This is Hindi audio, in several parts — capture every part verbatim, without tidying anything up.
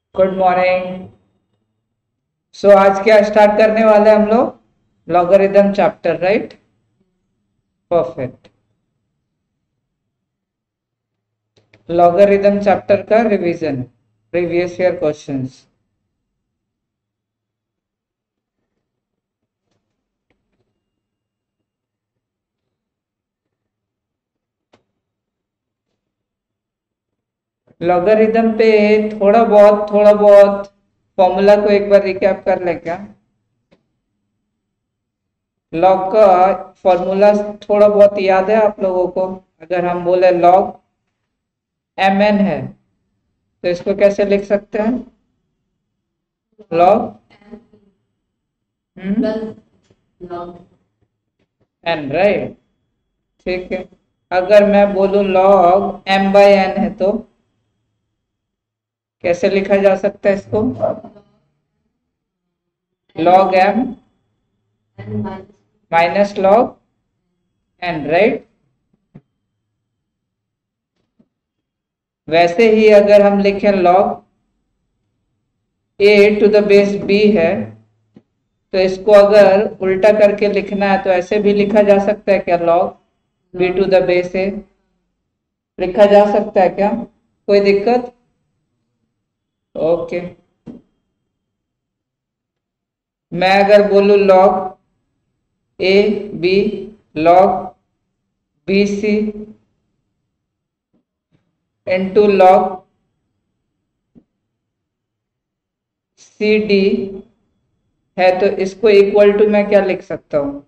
Good morning. सो आज क्या स्टार्ट करने वाले हैं हम लोग? Logarithm chapter, right? Perfect. Logarithm chapter का revision, previous year questions. Logarithm पे थोड़ा बहुत थोड़ा बहुत फॉर्मूला को एक बार रिकैप कर ले क्या? लॉग का फॉर्मूला थोड़ा बहुत याद है आप लोगों को? अगर हम बोले लॉग एम एन है तो इसको कैसे लिख सकते हैं? Log n, right? ठीक है। अगर मैं बोलूं लॉग एम बाई एन है तो कैसे लिखा जा सकता है इसको? Log m minus log n, right? वैसे ही अगर हम लिखें log A to the base b है तो इसको अगर उल्टा करके लिखना है तो ऐसे भी लिखा जा सकता है क्या? Log b to the base a लिखा जा सकता है क्या? कोई दिक्कत? ओके। मैं अगर बोलूं log a b log b c into log c d है तो इसको इक्वल टू मैं क्या लिख सकता हूं?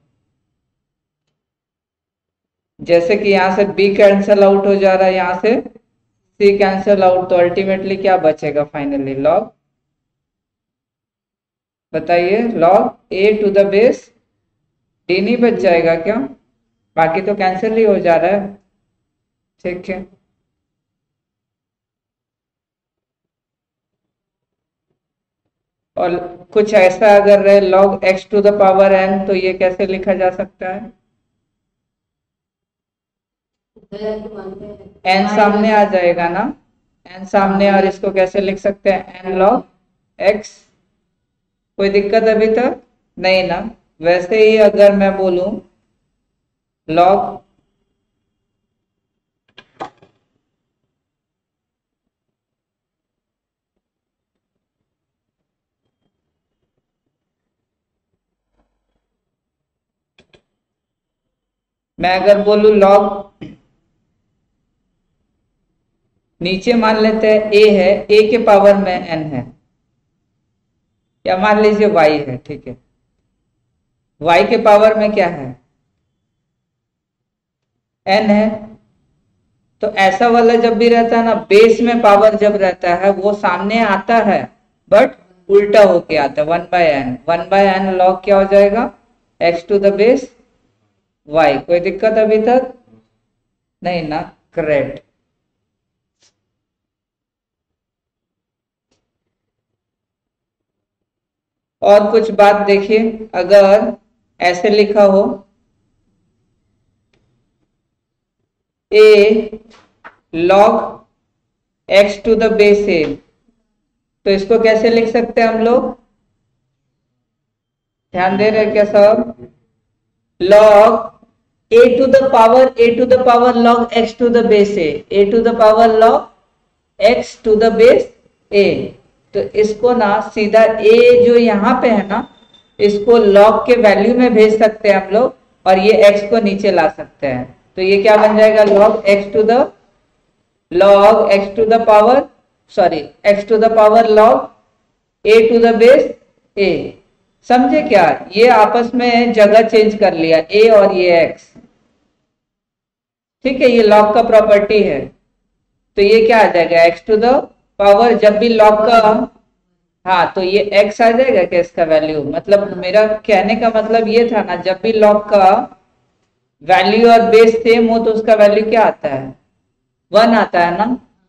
जैसे कि यहां से b कैंसिल आउट हो जा रहा है, यहां से c कैंसिल आउट, तो अल्टीमेटली क्या बचेगा फाइनली? लॉग, बताइए, log a to the base d नहीं बच जाएगा क्या? बाकी तो कैंसिल ही हो जा रहा है। ठीक है। और कुछ ऐसा अगर रहे log x to the power n तो ये कैसे लिखा जा सकता है? n सामने आ जाएगा ना, n सामने, और इसको कैसे लिख सकते हैं? n log x। कोई दिक्कत अभी तक नहीं ना? वैसे ही अगर मैं बोलूं log मैं अगर बोलूं log, नीचे मान लेते हैं a है, a के पावर में n है, या मान लीजिए y है, ठीक है। y के पावर में क्या है? n है। तो ऐसा वाला जब भी रहता है ना, बेस में पावर जब रहता है वो सामने आता है बट उल्टा होके आता है, one by n. One by n log क्या हो जाएगा? X to the base y. कोई दिक्कत अभी तक नहीं ना? करेक्ट। और कुछ बात देखिए, अगर ऐसे लिखा हो a log x to the base ए तो इसको कैसे लिख सकते हैं हम लोग? ध्यान दे रहे हैं क्या सब? Log A to the power a to the power log x to the base a, a to the power log x to the base ए। तो इसको ना सीधा ए जो यहाँ पे है ना, इसको लॉग के वैल्यू में भेज सकते हैं हम लोग, और ये एक्स को नीचे ला सकते हैं। तो ये क्या बन जाएगा? Log x to the log x to the power sorry x to the power log A to the base a. समझे क्या? ये आपस में जगह चेंज कर लिया, ए और ये एक्स। ठीक है, ये लॉग का प्रॉपर्टी है। तो ये क्या आ जाएगा? एक्स टू द पावर, जब भी लॉग का, हाँ, तो ये एक्स आ जाएगा क्या इसका वैल्यू? मतलब मेरा कहने का मतलब ये था ना, जब भी लॉग का वैल्यू और बेस सेम हो तो उसका वैल्यू क्या आता है? वन आता है ना।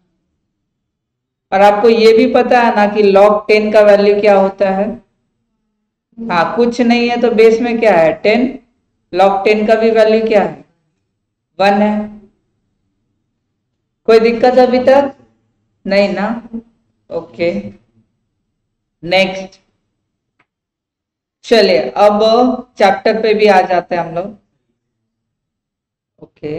और आपको ये भी पता है ना कि लॉग टेन का वैल्यू क्या होता है? हाँ, कुछ नहीं है तो बेस में क्या है? टेन। लॉग टेन का भी वैल्यू क्या है? वन है। कोई दिक्कत अभी तक नहीं ना? ओके। नेक्स्ट, चलिए अब चैप्टर पे भी आ जाते हैं हम लोग। ओके,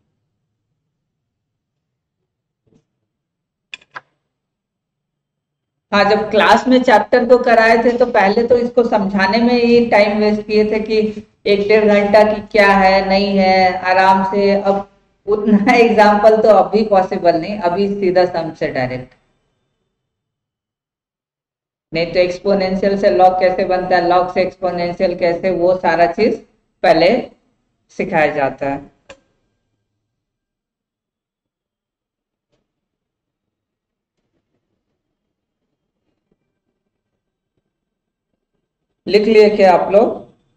हाँ, जब क्लास में चैप्टर को कराए थे तो पहले तो इसको समझाने में ही टाइम वेस्ट किए थे कि एक डेढ़ घंटा की क्या है नहीं है, आराम से। अब उतना एग्जाम्पल तो अभी पॉसिबल नहीं, अभी सीधा सम से डायरेक्ट। नहीं तो एक्सपोनेंशियल से लॉग कैसे बनता है, लॉग से एक्सपोनेंशियल कैसे, वो सारा चीज पहले सिखाया जाता है। लिख लिए क्या आप लोग?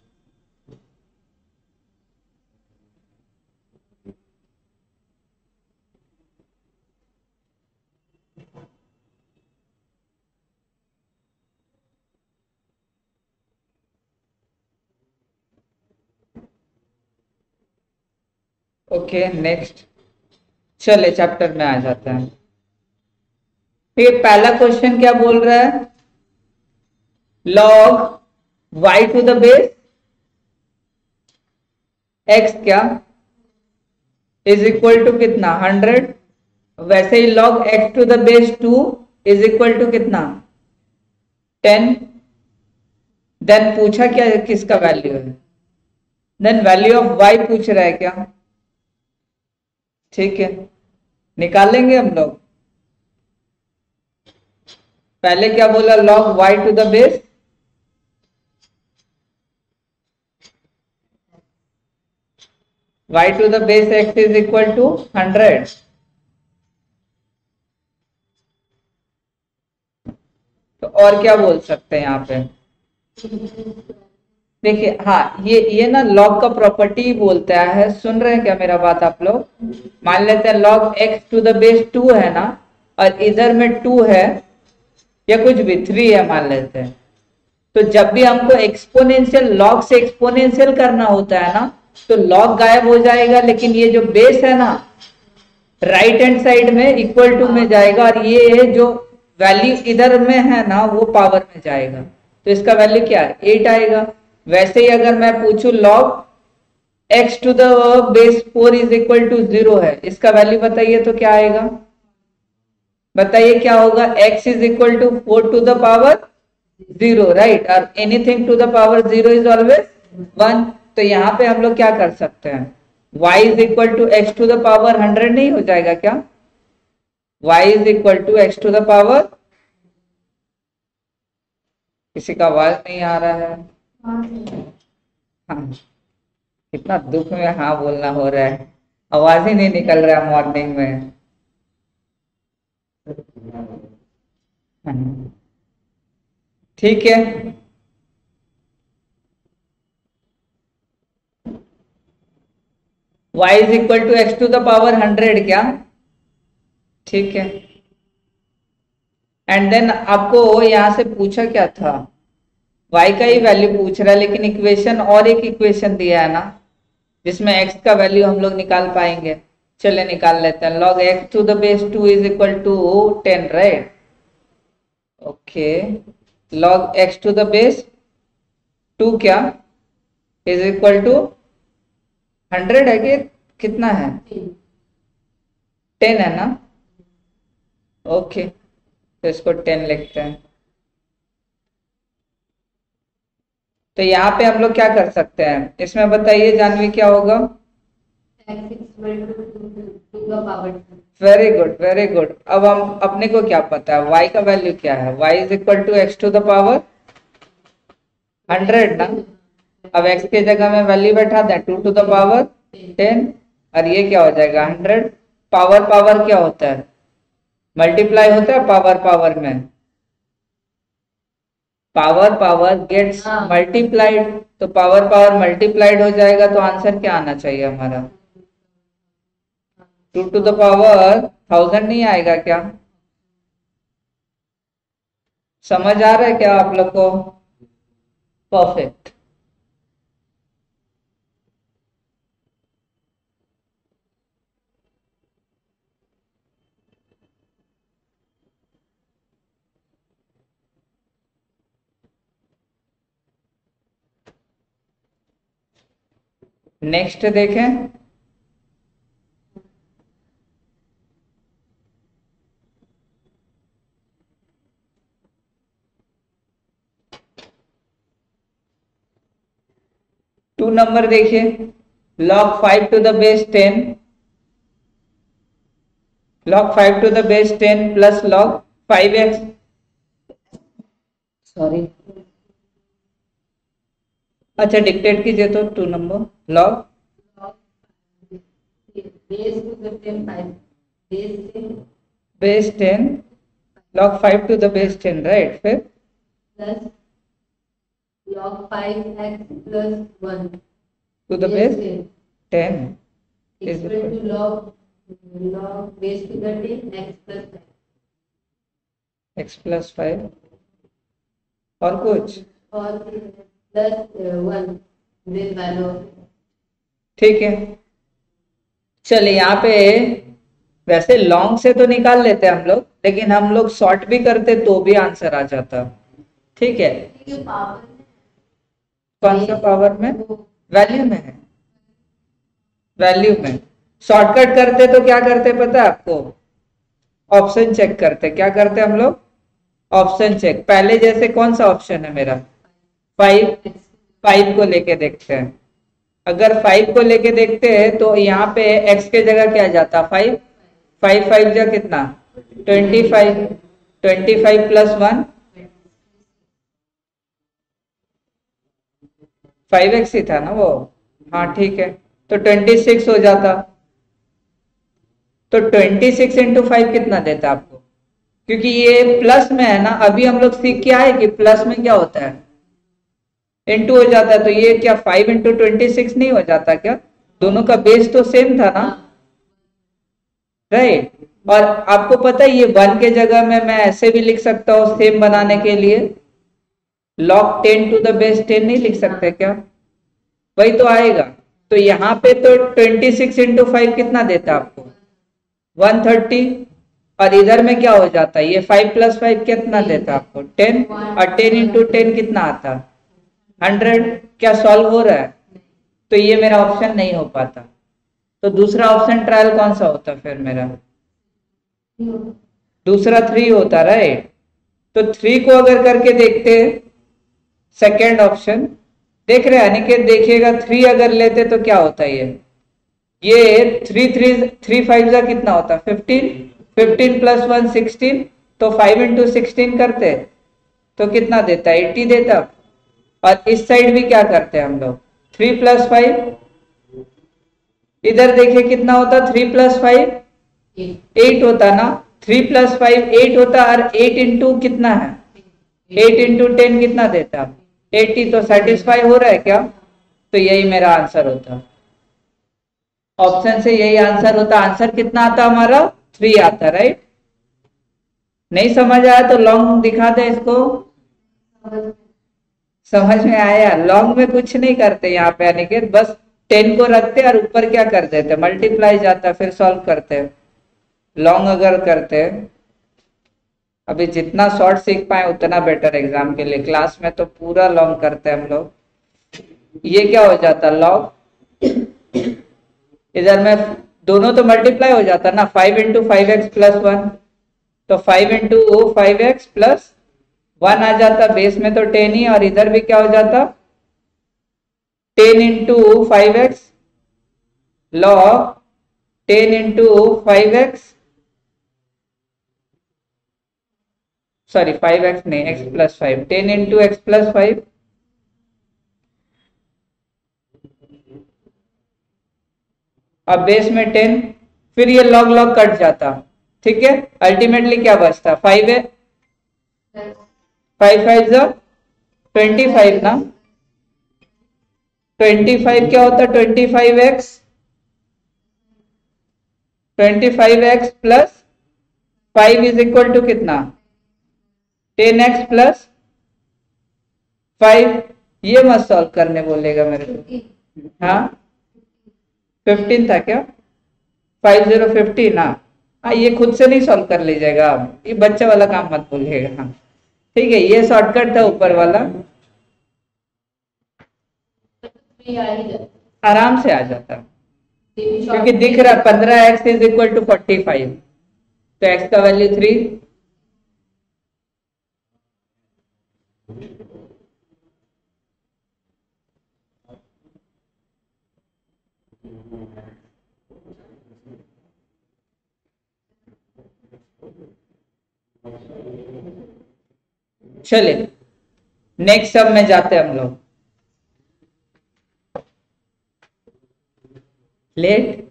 ओके, नेक्स्ट, चले चैप्टर में आ जाते हैं। फिर पहला क्वेश्चन क्या बोल रहा है, log y to the base x क्या इज इक्वल टू कितना, हंड्रेड। वैसे ही log x to the base two is equal to कितना, टेन। देन पूछा क्या किसका वैल्यू है, देन वैल्यू ऑफ वाई पूछ रहा है क्या। ठीक है, निकालेंगे हम लोग। पहले क्या बोला, log y to the base y to the base x is equal to hundred. तो और क्या बोल सकते हैं यहाँ पे, देखिए, हाँ, ये ये ना लॉग का प्रॉपर्टी बोलता है, सुन रहे हैं क्या मेरा बात आप लोग। मान लेते हैं log x to the base two है ना, और इधर में टू है या कुछ भी थ्री है मान लेते हैं। तो जब भी हमको एक्सपोनेंशियल लॉग से एक्सपोनेंशियल करना होता है ना, तो लॉग गायब हो जाएगा, लेकिन ये जो बेस है ना राइट हैंड साइड में इक्वल टू में जाएगा, और ये जो वैल्यू इधर में है ना वो पावर में जाएगा। तो इसका वैल्यू क्या है, एट आएगा। वैसे ही अगर मैं पूछूं log x to the base four is equal to zero है, इसका वैल्यू बताइए तो क्या आएगा, बताइए क्या होगा, x is equal to four to the power zero, right, और anything to the power zero is always one. तो यहाँ पे हम लोग क्या कर सकते हैं, y is equal to x to the power hundred नहीं हो जाएगा क्या, y is equal to x to the power, किसी का आवाज नहीं आ रहा है, हाँ, कितना दुख में हाँ बोलना हो रहा है, आवाज ही नहीं निकल रहा है मॉर्निंग में। हाँ, ठीक है, y is equal to x to the power hundred क्या, ठीक है। एंड देन आपको यहां से पूछा क्या था, y का ही वैल्यू पूछ रहा है, लेकिन इक्वेशन और एक इक्वेशन दिया है ना जिसमें x का वैल्यू हम लोग निकाल पाएंगे। चले निकाल लेते हैं, log x to the base two is equal to ten, right. Okay, log x to the base two क्या इज इक्वल टू हंड्रेड है कि कितना है, टेन है ना। ओके, तो इसको टेन लिखते हैं। तो यहाँ पे हम लोग क्या कर सकते हैं, इसमें बताइए जानवी क्या होगा, वेरी गुड वेरी गुड। अब हम अपने को क्या पता है, y का वैल्यू क्या है, y is equal to x to the power hundred ना। अब x के जगह में वैल्यू बैठा दें two to the power ten, और ये क्या हो जाएगा हंड्रेड। पावर पावर क्या होता है, मल्टीप्लाई होता है पावर पावर में, पावर पावर गेट्स मल्टीप्लाइड, तो पावर पावर मल्टीप्लाइड हो जाएगा, तो आंसर क्या आना चाहिए हमारा, two to the power thousand नहीं आएगा क्या, समझ आ रहा है क्या आप लोग को, परफेक्ट। नेक्स्ट देखें, टू नंबर देखिए, log five to the base ten, log five to the base ten plus log five x, sorry, अच्छा डिक्टेट कीजिए तो two number, log base ten log five to the base ten, right, फिर plus log five x plus one to the base ten is equal to log log base to the ten x plus five. x plus five और कुछ और प्लस वन दिस वैल्यू, ठीक है। चलिए यहाँ पे वैसे लॉन्ग से तो निकाल लेते हैं हम लोग, लेकिन हम लोग शॉर्ट भी करते तो भी आंसर आ जाता, ठीक है। कौन सा पावर में? वैल्यू में है, वैल्यू में। शॉर्टकट करते तो क्या करते पता है आपको? ऑप्शन चेक करते। क्या करते हम लोग? Option check. पहले जैसे कौन सा ऑप्शन है मेरा? फाइव, फाइव को लेके देखते हैं। अगर फाइव को लेके देखते हैं तो यहाँ पे एक्स के जगह क्या जाता? फाइव, फाइव फाइव जा कितना? Twenty five, twenty five plus one five x ही था ना वो, हाँ ठीक है, तो ट्वेंटी सिक्स हो जाता। तो ट्वेंटी सिक्स इंटू फाइव कितना देता आपको? क्योंकि ये प्लस में है ना, अभी हम लोग सीख के आए कि प्लस में क्या होता है? इंटू हो जाता है। तो ये क्या फाइव इंटू ट्वेंटी सिक्स नहीं हो जाता क्या? दोनों का बेस तो सेम था ना, राइट। और आपको पता है ये वन के जगह में मैं ऐसे भी लिख सकता हूँ सेम बनाने के लिए, log ten to the base ten नहीं लिख सकते क्या? वही तो आएगा। तो यहाँ पे तो ट्वेंटी सिक्स इंटू फाइव कितना देता आपको? One thirty. और इधर में क्या हो जाता है? ये फाइव प्लस फाइव कितना देता आपको? टेन। और टेन इंटू टेन कितना आता? हंड्रेड। क्या सॉल्व हो रहा है? तो ये मेरा ऑप्शन नहीं हो पाता। तो दूसरा ऑप्शन ट्रायल कौन सा होता फिर मेरा? दूसरा थ्री होता, राइट। तो थ्री को अगर करके देखते, सेकेंड ऑप्शन देख रहे हैं अनिकेत, देखिएगा थ्री अगर लेते तो क्या होता है? ये ये थ्री थ्री थ्री फाइव जा कितना होता? Fifteen, fifteen plus one sixteen. तो फाइव इंटू सिक्सटीन करते तो कितना देता? एट्टी देता। और इस साइड भी क्या करते हैं हम लोग? थ्री प्लस फाइव, इधर देखिए कितना होता? थ्री प्लस फाइव एट होता ना, थ्री प्लस फाइव एट होता। और एट इंटू कितना है? एट इंटू टेन कितना देता? एट्टी। तो सेटिस्फाई हो रहा है क्या? तो यही मेरा आंसर होता, ऑप्शन से यही आंसर होता। आंसर कितना आता हमारा? थ्री आता, राइट। नहीं समझ आया तो लॉन्ग दिखा दे इसको। समझ में आया? लॉन्ग में कुछ नहीं करते यहाँ पे अनिकेत, बस टेन को रखते और ऊपर क्या कर देते? मल्टीप्लाई जाता, फिर सॉल्व करते। लॉन्ग अगर करते, अभी जितना शॉर्ट सीख पाए उतना बेटर एग्जाम के लिए। क्लास में तो पूरा लॉन्ग करते हैं हम लोग। ये क्या हो जाता? लॉग, इधर में दोनों तो मल्टीप्लाई हो जाता ना, five into five x plus one. तो five into five x plus one आ जाता, बेस में तो टेन ही। और इधर भी क्या हो जाता? Ten into five x log ten into five x, sorry five x नहीं, x plus five, ten into x plus five. अब बेस में टेन, फिर ये लॉग लॉग कट जाता, ठीक है। अल्टीमेटली क्या बचता? फाइव है, फाइव फाइव जा ट्वेंटी फाइव ना। ट्वेंटी फाइव क्या होता? Twenty five x, twenty five x plus five is equal to कितना? Ten x plus five. ये मत सॉल्व करने बोलेगा मेरे को, हाँ फिफ्टीन था क्या? फाइव जीरो फिफ्टीन, हाँ हाँ, ये खुद से नहीं सॉल्व कर लीजिएगा आप, ये बच्चे वाला काम मत बोलिएगा, हाँ ठीक है। ये शॉर्टकट था ऊपर वाला। आराम से आ जाता, क्योंकि दिख रहा पंद्रह x is equal to forty five, तो एक्स का वैल्यू थ्री। चलिए नेक्स्ट सब में जाते हैं हम लोग। लेट,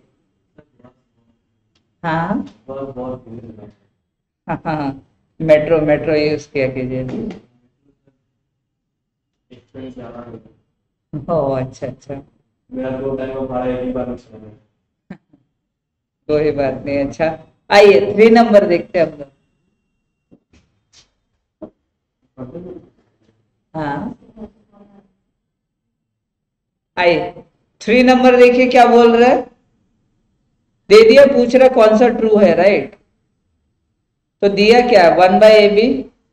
हाँ हाँ हाँ, मेट्रो मेट्रो यूज किया कीजिए। ओह अच्छा अच्छा, मेरा दो टाइम का भाड़ा एक ही बार में कोई बात नहीं। अच्छा आइए थ्री नंबर देखते हैं हम लोग। हाँ आइए थ्री नंबर देखिए क्या बोल रहा है, दे दिया, पूछ रहा कौन सा ट्रू है, राइट। तो दिया क्या है, one by a b,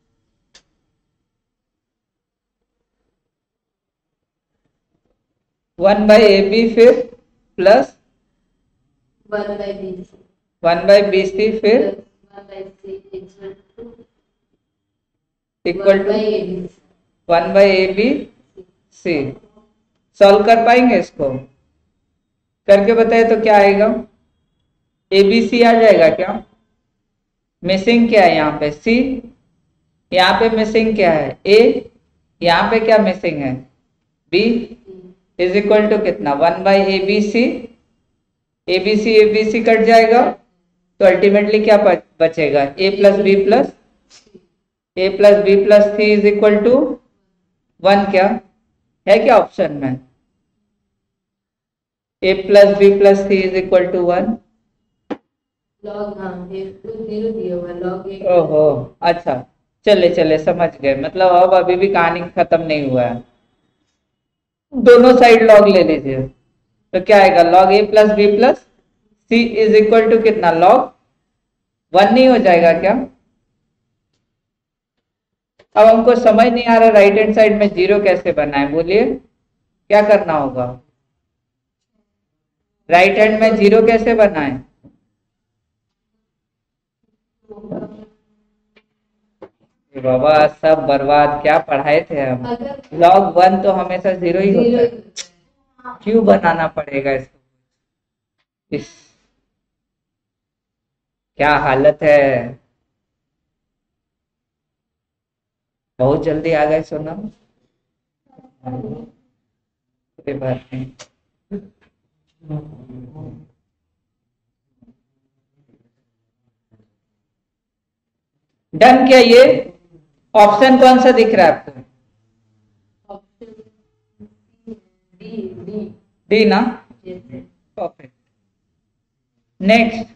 one by a b, फिर plus one by b one by b c, फिर one by c equal to equal to by a b. One by a b c. Solve कर पाएंगे इसको, करके बताए तो क्या आएगा, ए बी सी आ जाएगा क्या। मिसिंग क्या है यहाँ पे, सी, यहाँ पे मिसिंग क्या है, ए, यहाँ पे क्या मिसिंग है, बी, इज इक्वल टू कितना, one by a b c. A b c a b c cut जाएगा, तो अल्टीमेटली क्या बचेगा, a plus b plus a plus b plus c is equal to one. क्या है क्या ऑप्शन में, a plus b plus c is equal to one. Log हाँ एक तो जीरो दिया हुआ लॉग एक। ओहो अच्छा, चले चले समझ गए, मतलब अब अभी भी कहानी खत्म नहीं हुआ है, दोनों साइड लॉग ले लीजिए, तो क्या आएगा, log a plus b plus c is equal to कितना, लॉग वन नहीं हो जाएगा क्या। अब हमको समझ नहीं आ रहा राइट हैंड साइड में जीरो कैसे बनाए, बोलिए क्या करना होगा, राइट हैंड में जीरो कैसे बनाए। बाबा सब बर्बाद, क्या पढ़ाए थे हम, लॉग वन तो हमेशा जीरो ही होता है, क्यों बनाना पड़ेगा इसको, इस क्या हालत है, बहुत जल्दी आ गए सोना, कोई बात नहीं। डन क्या, ये ऑप्शन कौन सा दिख रहा है आपको, डी डी डी ना, परफेक्ट। नेक्स्ट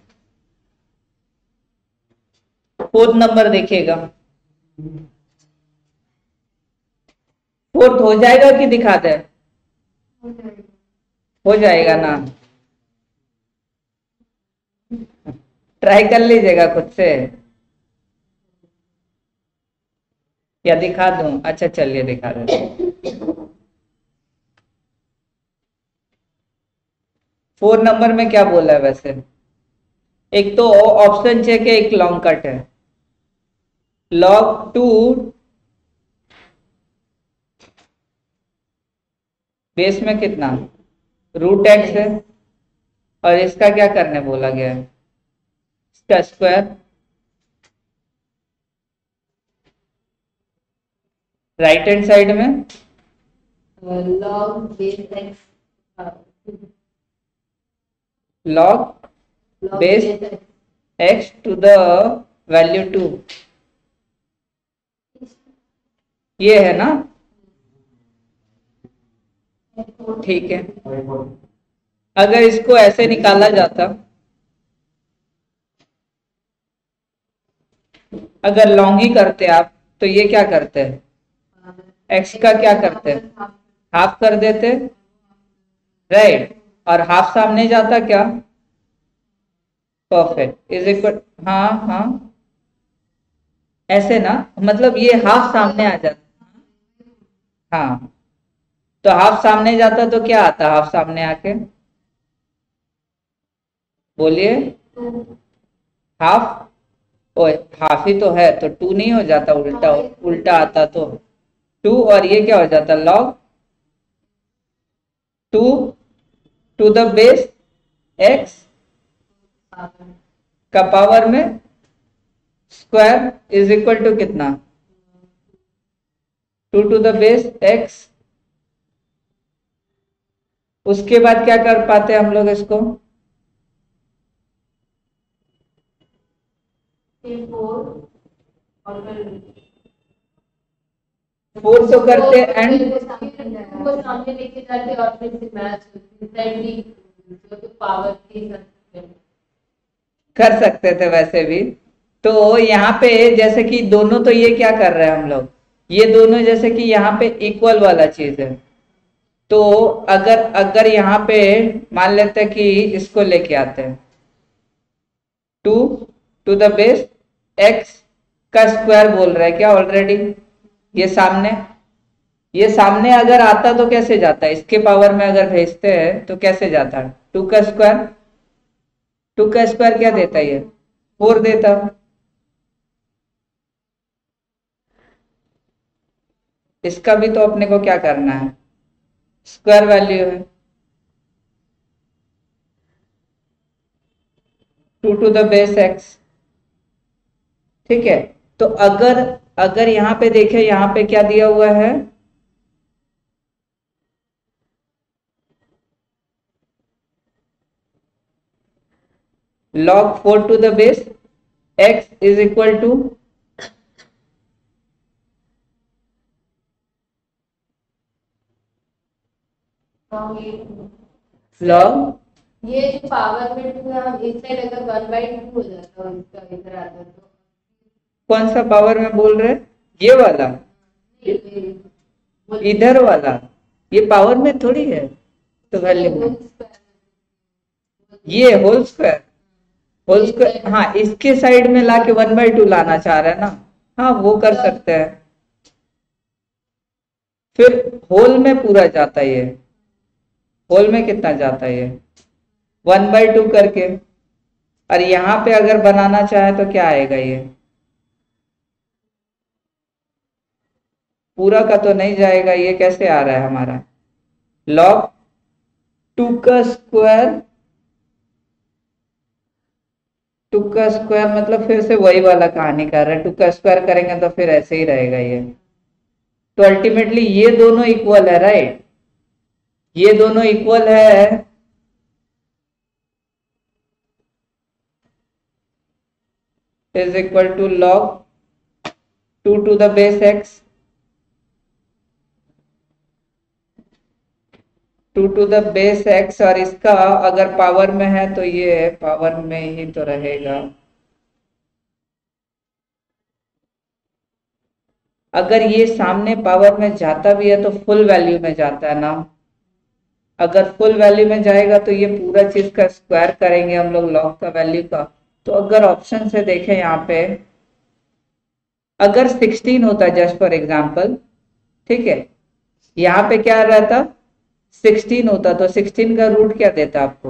फोर्थ नंबर देखिएगा, फोर्थ हो जाएगा कि दिखा दे, हो जाएगा ना, ट्राई कर लीजिएगा खुद से या दिखा दूं, अच्छा चलिए दिखा दे। फोर नंबर में क्या बोला है वैसे, एक तो ऑप्शन चेक है, एक लॉन्ग कट है, लॉग टू बेस में कितना, रूट एक्स है, और इसका क्या करने बोला गया है, इसका स्क्वायर, राइट हैंड साइड में log base x, log base x to the value two, ये है ना, ठीक है। अगर इसको ऐसे निकाला जाता, अगर लॉन्ग ही करते आप तो ये क्या करते हैं, एक्स का क्या करते हैं, हाफ कर देते, राइट, और हाफ सामने जाता क्या, परफेक्ट, इज इक्वल, हाँ हाँ ऐसे ना, मतलब ये हाफ सामने आ जाता, हाँ तो हाफ सामने जाता तो क्या आता हाफ सामने आके, बोलिए। हाफ, ओ हाफ ही तो है तो टू नहीं हो जाता, उल्टा उल्टा आता तो टू, और ये क्या हो जाता log two to the base x का पावर में स्क्वायर इज इक्वल टू कितना, two to the base x. उसके बाद क्या कर पाते हम लोग इसको, फोर तो करते एंड वो सामने लेके जाते और फिर से मैच जो पावर की कर सकते थे वैसे भी। तो यहाँ पे जैसे कि दोनों, तो ये क्या कर रहे हैं हम लोग, ये दोनों जैसे कि यहाँ पे इक्वल वाला चीज है। तो अगर अगर यहाँ पे मान लेते हैं कि इसको लेके आते हैं two to the base x का स्क्वायर बोल रहा है क्या ऑलरेडी, ये सामने, ये सामने अगर आता तो कैसे जाता है, इसके पावर में अगर भेजते हैं तो कैसे जाता है, टू का स्क्वायर, टू का स्क्वायर क्या देता है ये फोर देता। इसका भी तो अपने को क्या करना है, स्क्वायर वैल्यू है two to the base x, ठीक है। तो अगर अगर यहाँ पे देखें, यहाँ पे क्या दिया हुआ है, log four to the base x is equal to log, ये जो पावर में टू है, हम इस साइड अगर वन बाई टू हो जाता है इसका इधर आता तो कौन सा पावर में बोल रहे, ये वाला इधर वाला, ये पावर में थोड़ी है तो वैल्यू में, ये होल स्क्वायर, होल स्क्वायर हाँ, इसके साइड में लाके वन बाई टू लाना चाह रहे हैं ना, हाँ वो कर सकते हैं। फिर होल में पूरा जाता है ये, होल में कितना जाता है ये वन बाई टू करके, और यहाँ पे अगर बनाना चाहे तो क्या आएगा, ये पूरा का तो नहीं जाएगा, ये कैसे आ रहा है हमारा log टू का स्क्वायर, टू का स्क्वायर मतलब फिर से वही वाला कहानी कर रहे हैं, टू का स्क्वायर करेंगे तो फिर ऐसे ही रहेगा ये। तो अल्टीमेटली ये दोनों इक्वल है, राइट, ये दोनों इक्वल है, is equal to log two to the base x, two to the base x, और इसका अगर पावर में है तो ये पावर में ही तो रहेगा। अगर ये सामने पावर में जाता भी है तो फुल वैल्यू में जाता है ना, अगर फुल वैल्यू में जाएगा तो ये पूरा चीज का स्क्वायर करेंगे हम लोग log का वैल्यू का। तो अगर ऑप्शन से देखें यहाँ पे, अगर सिक्सटीन होता जस्ट फॉर एग्जांपल, ठीक है, यहाँ पे क्या रहता सिक्सटीन होता, तो सिक्सटीन का रूट क्या देता आपको,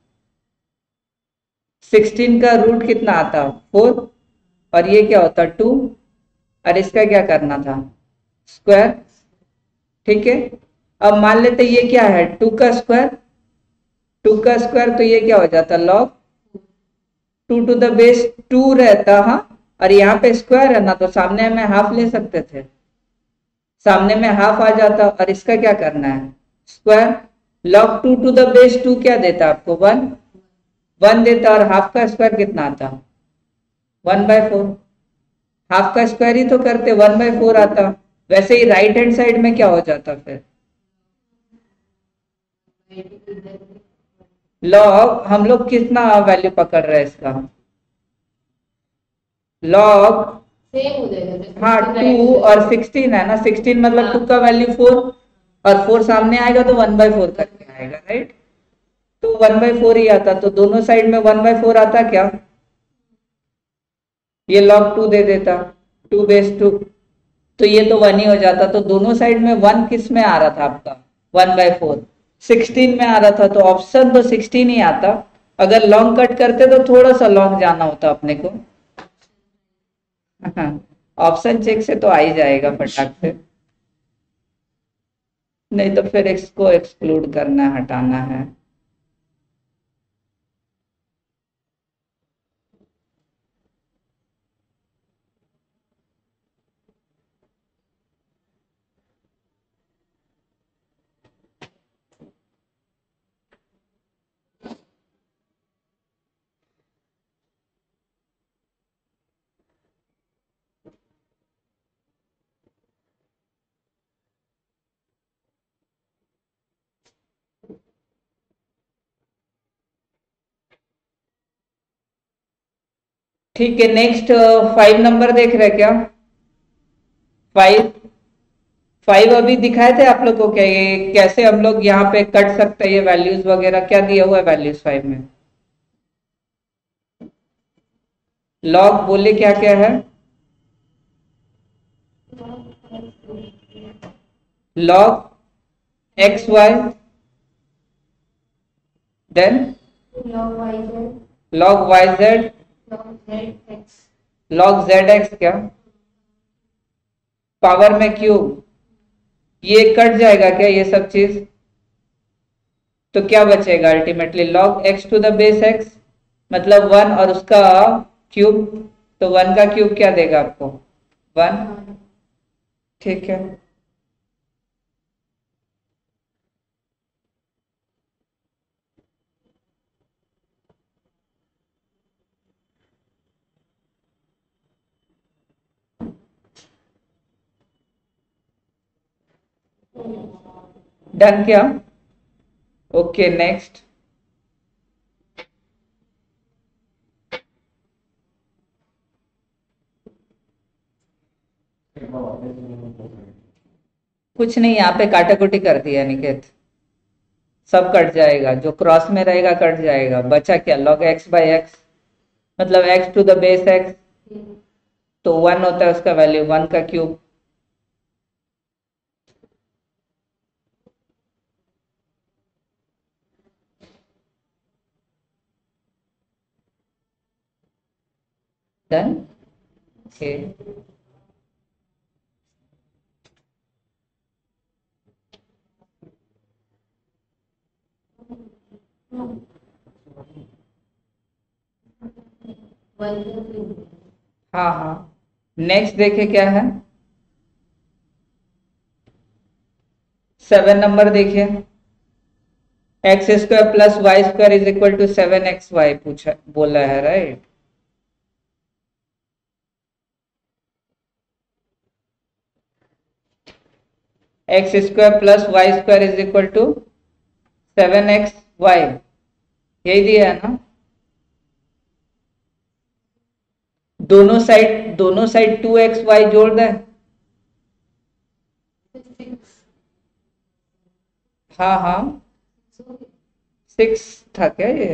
सिक्सटीन का रूट कितना आता फोर, और ये क्या होता टू, और इसका क्या करना था स्क्वायर, ठीक है। अब मान लेते ये क्या है टू का स्क्वायर, टू का स्क्वायर तो ये क्या हो जाता log two to the base two रहता, हाँ, और यहाँ पे स्क्वायर है ना तो सामने में हाफ ले सकते थे, सामने में हाफ आ जाता, और इसका क्या करना है square, log two to the base two क्या देता आपको वन, वन देता, और हाफ का स्क्वायर कितना आता वन बाय फोर, हाफ का स्क्वायर ही तो करते वन बाय फोर आता। वैसे ही राइट हैंड साइड में क्या हो जाता फिर log, हम लोग कितना वैल्यू पकड़ रहे हैं इसका log, सेम हो जाएगा हाँ टू और सिक्सटीन है ना, सिक्सटीन मतलब टू का वैल्यू फोर, और फोर सामने आएगा तो वन बाय फोर करके आएगा, राइट, तो वन बाय फोर ही आता, तो दोनों साइड में वन बाय फोर आता क्या, ये log टू दे देता टू बेस टू, तो ये तो वन ही हो जाता। तो दोनों साइड में वन किस में आ रहा था आपका वन बाय फोर। सिक्सटीन में आ रहा था तो ऑप्शन तो सिक्सटीन ही आता। अगर लॉन्ग कट करते तो थोड़ा सा लॉन्ग जाना होता अपने को। ऑप्शन चेक से तो आ ही जाएगा फटाक से, नहीं तो फिर इसको एक्सक्लूड करना है, हटाना है। ठीक है, नेक्स्ट फाइव नंबर देख रहे क्या? फाइव फाइव अभी दिखाए थे आप लोग को क्या, ये कैसे हम लोग यहाँ पे कट सकते हैं, ये वैल्यूज वगैरह क्या दिया हुआ है वैल्यूज फाइव में? लॉग बोले क्या क्या है? Log x y, then log y z, log y z, log z x, log z x क्या, पावर में क्यूब। ये कट जाएगा क्या ये सब चीज? तो क्या बचेगा ultimately? Log x to the base x, मतलब वन और उसका क्यूब, तो वन का क्यूब क्या देगा आपको? वन। ठीक है, डन क्या? Okay next. कुछ नहीं, यहाँ पे काटाकुटी कर दिया निकेत, सब कट जाएगा, जो क्रॉस में रहेगा कट जाएगा। बचा क्या? लॉग एक्स बाई एक्स, मतलब x to the base x, तो वन होता है उसका वैल्यू, वन का cube. Done. Okay, one to three. हाँ हाँ, नेक्स्ट देखे क्या है? सेवन नंबर देखिए, x square plus Y square is equal to seven x y पूछा, बोला है right. X square plus Y square is equal to seven x y, यही दिया है ना? दोनों साइड दोनों साइड टू एक्स वाई जोड़ दें। Six. हाँ हाँ, So, सिक्स था क्या ये?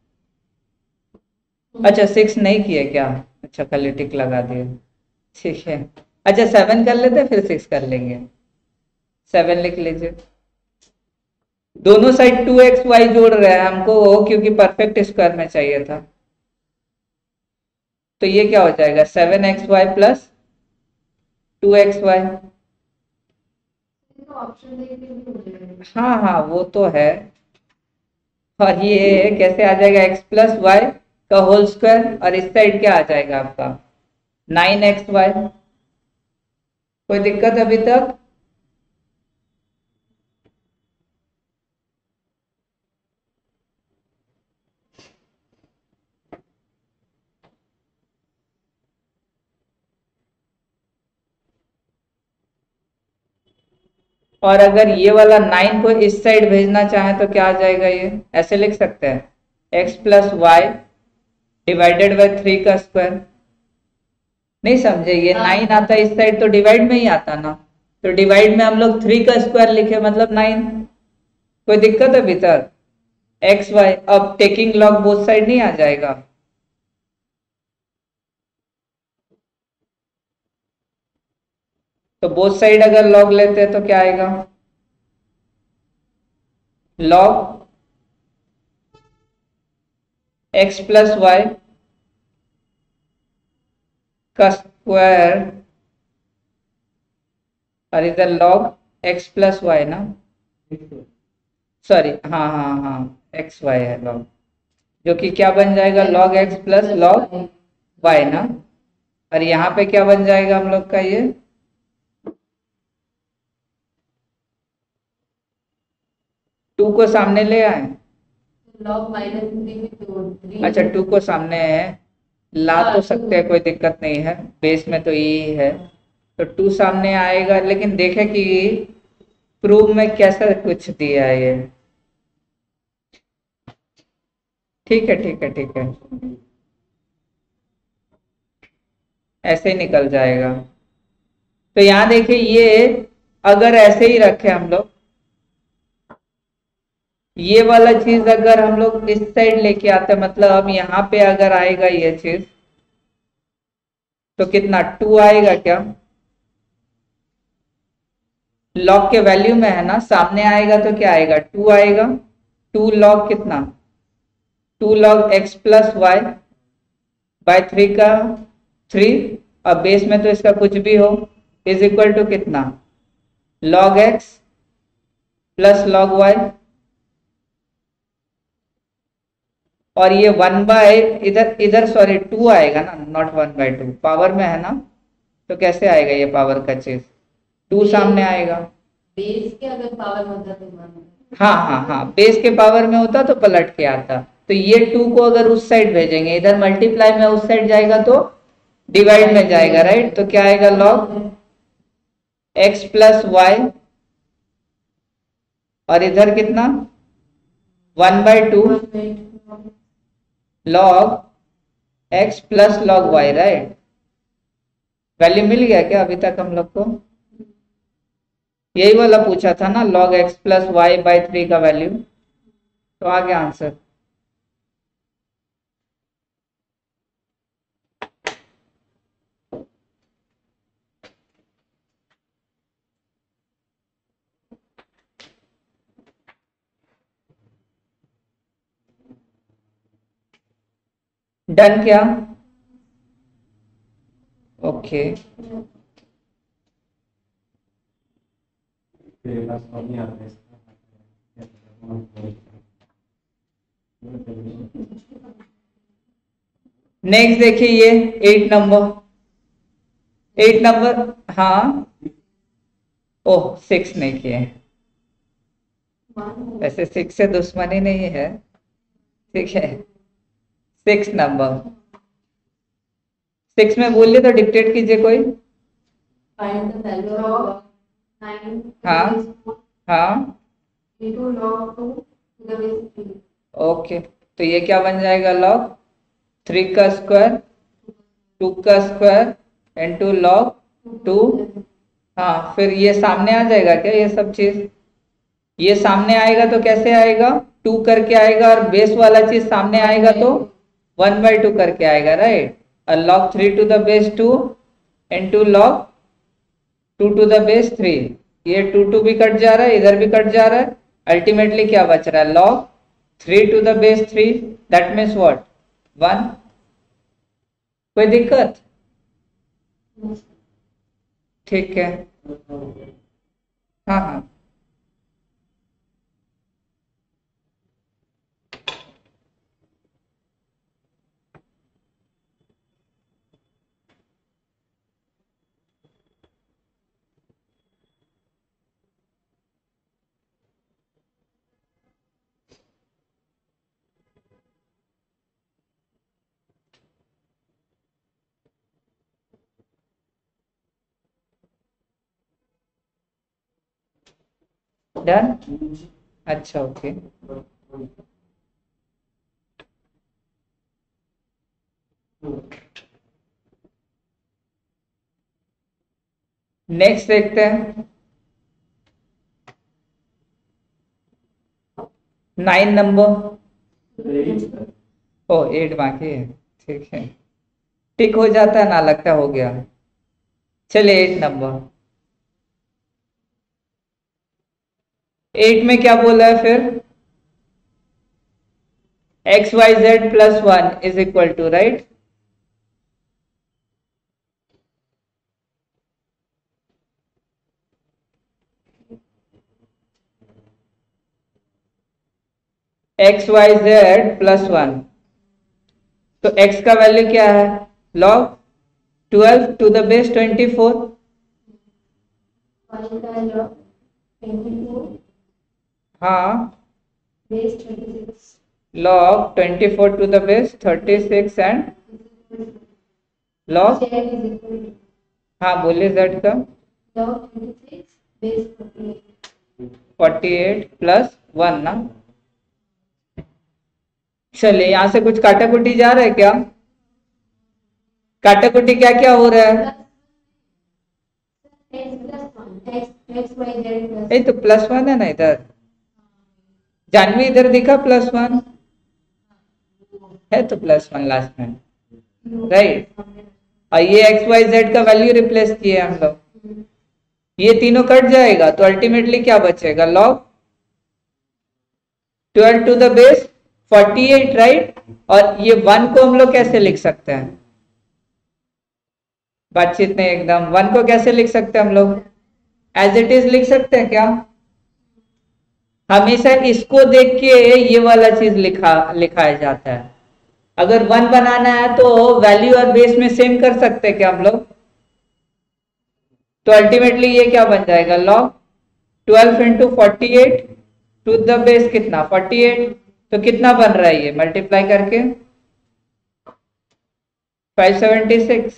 अच्छा सिक्स नहीं किए क्या? अच्छा खाली टिक लगा दिए, ठीक है। अच्छा सेवन कर लेते फिर सिक्स कर लेंगे। सेवन लिख लीजिए। दोनों साइड टू एक्स वाई जोड़ रहे हैं हमको, क्योंकि परफेक्ट स्क्वायर में चाहिए था। तो ये क्या हो जाएगा? Seven x Y plus two x Y. तो ऑप्शन देख के भी हो जाएगा। हाँ हाँ वो तो है। और ये कैसे आ जाएगा? एक्स प्लस वाई का होल स्क्वायर, और इस साइड क्या आ जाएगा आपका? Nine x y. कोई दिक्कत अभी तक? और अगर ये वाला नाइन को इस साइड भेजना चाहे तो क्या आ जाएगा? ये ऐसे लिख सकते हैं, x plus y divided by three का स्क्वायर। नहीं समझे? ये नाइन आता है इस साइड तो डिवाइड में ही आता ना, तो डिवाइड में हम लोग थ्री का स्क्वायर लिखे मतलब नाइन। कोई दिक्कत अभी तक? एक्स वाई, अब टेकिंग लॉग बोथ साइड नहीं आ जाएगा? तो बोथ साइड अगर लॉग लेते हैं तो क्या आएगा? लॉग एक्स प्लस वाई का स्क्वायर और इधर लॉग एक्स प्लस वाई ना, सॉरी हाँ हाँ हाँ एक्स वाई है लॉग, जो कि क्या बन जाएगा log x plus log y ना। और यहाँ पे क्या बन जाएगा हम लोग का ये टू को सामने ले आए, लॉग माइनस थ्री में तो थ्री। अच्छा टू को सामने है ला तो सकते हैं, कोई दिक्कत नहीं है, बेस में तो ये है तो टू सामने आएगा। लेकिन देखें कि प्रूव में कैसा कुछ दिया है ये, ठीक है ठीक है ठीक है, ऐसे ही निकल जाएगा। तो यहाँ देखिए ये अगर ऐसे ही रखे हम लोग, ये वाला चीज अगर हम लोग इस साइड लेके आते मतलब अब यहाँ पे अगर आएगा ये चीज तो कितना टू आएगा क्या, लॉग के वैल्यू में है ना, सामने आएगा तो क्या आएगा टू आएगा, टू लॉग कितना two log x plus y by three का थ्री, अब बेस में तो इसका कुछ भी हो इज इक्वल टू कितना log x plus log y, और ये वन बाय इधर इधर सॉरी टू आएगा ना, not one by two, power में है ना तो कैसे आएगा ये पावर का चीज, टू सामने आएगा। बेस के अगर पावर में होता तो मान, हाँ हाँ हाँ बेस के पावर में होता तो पलट के आता, तो ये टू को अगर उस साइड भेजेंगे, इधर मल्टीप्लाई में उस साइड जाएगा तो डिवाइड में जाएगा, राइट। तो क्या आएगा लॉग एक्स प्लस वाई और इधर कितना one by two log x plus log y, right. Value मिल गया क्या अभी तक हम लोग को, यही वाला पूछा था ना log x plus y by three का वैल्यू, तो आ गया आंसर। डन क्या, ओके नेक्स्ट देखिए ये एट नंबर, एट नंबर हाँ ओह सिक्स नहीं किए, वैसे सिक्स से दुश्मनी नहीं है, ठीक है। सिक्स नंबर, सिक्स में बोलिए तो डिक्टेट कीजिए कोई, find the value of nine हाँ हाँ into log two to the base three, okay तो ये क्या बन जाएगा लॉग थ्री का स्क्वायर टू का स्क्वायर इनटू लॉग टू, हाँ फिर ये सामने आ जाएगा क्या ये सब चीज, ये सामने आएगा तो कैसे आएगा टू करके आएगा, और बेस वाला चीज सामने आएगा तो वन बाई टू करके आएगा, राइट। और log three to the base two into log two to the base three, ये टू टू भी कट जा रहा है इधर भी कट जा रहा है, अल्टीमेटली क्या बच रहा है log three to the base three, that means what one. कोई दिक्कत, ठीक है हाँ हाँ डन, अच्छा ओके नेक्स्ट देखते हैं नाइन नंबर, ओ एट बाकी है, ठीक है टिक हो जाता है ना, लगता हो गया। चलिए एट नंबर, एट में क्या बोला है फिर x y z plus one is equal to, right, x y z plus one. तो x का वैल्यू क्या है, log twelve to the base twenty four. y का log ट्वेंटी फोर हाँ, base twenty six, log twenty four to the base thirty six and log, z is equal to हाँ बोलिए, z का log twenty six base forty eight. Forty eight plus one ना। चलिए यहां से कुछ काटा कुटी जा रहा है क्या, काटा कुटी क्या क्या हो रहा है, x plus one, x x y z plus ये तो प्लस वन है ना इधर, जानवी इधर दिखा प्लस वन है, तो प्लस वन लास्ट में, राइट। और ये एक्स वाई जेड का वैल्यू रिप्लेस किए हम लोग, ये तीनों कट जाएगा तो अल्टीमेटली क्या बचेगा, log twelve to the base forty eight, right. और ये वन को हम लोग कैसे लिख सकते हैं, बातचीत नहीं एकदम, वन को कैसे लिख सकते हैं हम लोग, एज इट इज लिख सकते हैं क्या, हमेशा इसको देख के ये वाला चीज लिखा लिखाया जाता है। अगर वन बनाना है तो वैल्यू और बेस में सेम कर सकते हैं क्या हम लोग, तो अल्टीमेटली ये क्या बन जाएगा, log twelve into forty eight to the base कितना फोर्टी एट, तो कितना बन रहा है ये मल्टीप्लाई करके फाइव सेवेंटी सिक्स,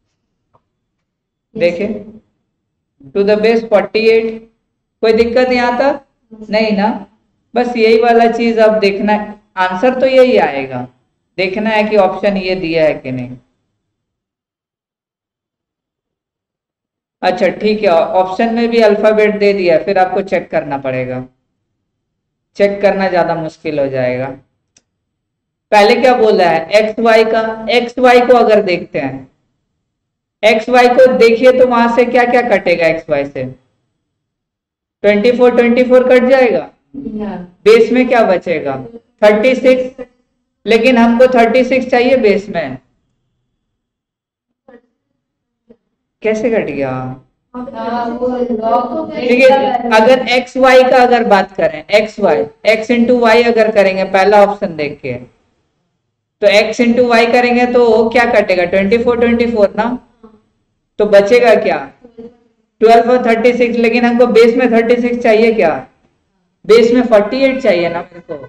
देखें to the base forty eight, कोई दिक्कत यहाँ तक नहीं ना। बस यही वाला चीज अब देखना है, आंसर तो यही आएगा, देखना है कि ऑप्शन ये दिया है कि नहीं। अच्छा ठीक है, ऑप्शन में भी अल्फाबेट दे दिया, फिर आपको चेक करना पड़ेगा, चेक करना ज्यादा मुश्किल हो जाएगा। पहले क्या बोला है, एक्स वाई का, एक्स वाई को अगर देखते हैं, एक्स वाई को देखिए तो वहां से क्या क्या कटेगा, एक्स वाई से ट्वेंटी फोर ट्वेंटी फोर कट जाएगा, बेस में क्या बचेगा थर्टी सिक्स, लेकिन हमको थर्टी सिक्स चाहिए बेस में, कैसे कट गया, ठीक है। अगर एक्स वाई का अगर बात करें, x y x into y अगर करेंगे पहला ऑप्शन देख के, तो एक्स इंटू वाई करेंगे तो क्या कटेगा ट्वेंटी फोर ट्वेंटी फोर ना, तो बचेगा क्या ट्वेल्व और थर्टी सिक्स, लेकिन हमको बेस में थर्टी सिक्स चाहिए क्या, बेस में फोर्टी एट चाहिए ना मेरे को,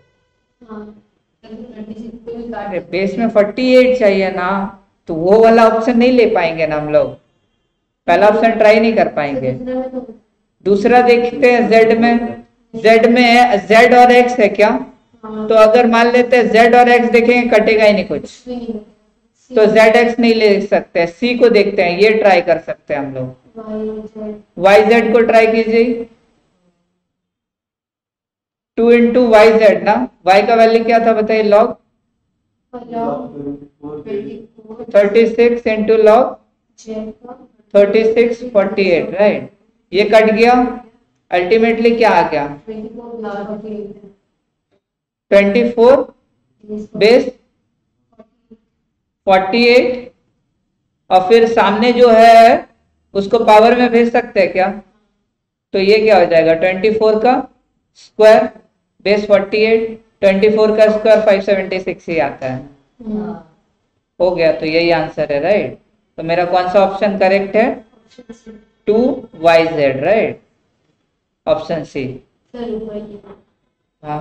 अरे बेस में फोर्टी एट चाहिए ना, तो वो वाला ऑप्शन नहीं ले पाएंगे ना हम लोग, पहला ऑप्शन ट्राई नहीं कर पाएंगे। दूसरा देखते हैं जेड में, जेड में जेड और एक्स है क्या, तो अगर मान लेते हैं जेड और एक्स देखेंगे कटेगा ही नहीं कुछ, तो जेड एक्स नहीं ले सकते, सी को देखते हैं, ये ट्राई कर सकते हैं हम लोग, वाई जेड को ट्राई कीजिए, टू इंटू वाई जेड ना, वाई का वैल्यू क्या था बताइए, log thirty six into log thirty six forty eight, right, ये कट गया, अल्टीमेटली क्या आ गया twenty four base forty eight, और फिर सामने जो है उसको पावर में भेज सकते हैं क्या, तो ये क्या हो जाएगा ट्वेंटी फोर का square base forty eight, twenty four का स्क्वायर फाइव सेवेंटी सिक्स ही आता है, हो गया, तो यही आंसर है, राइट। तो मेरा कौन सा ऑप्शन करेक्ट है, two y z, right, option C. हाँ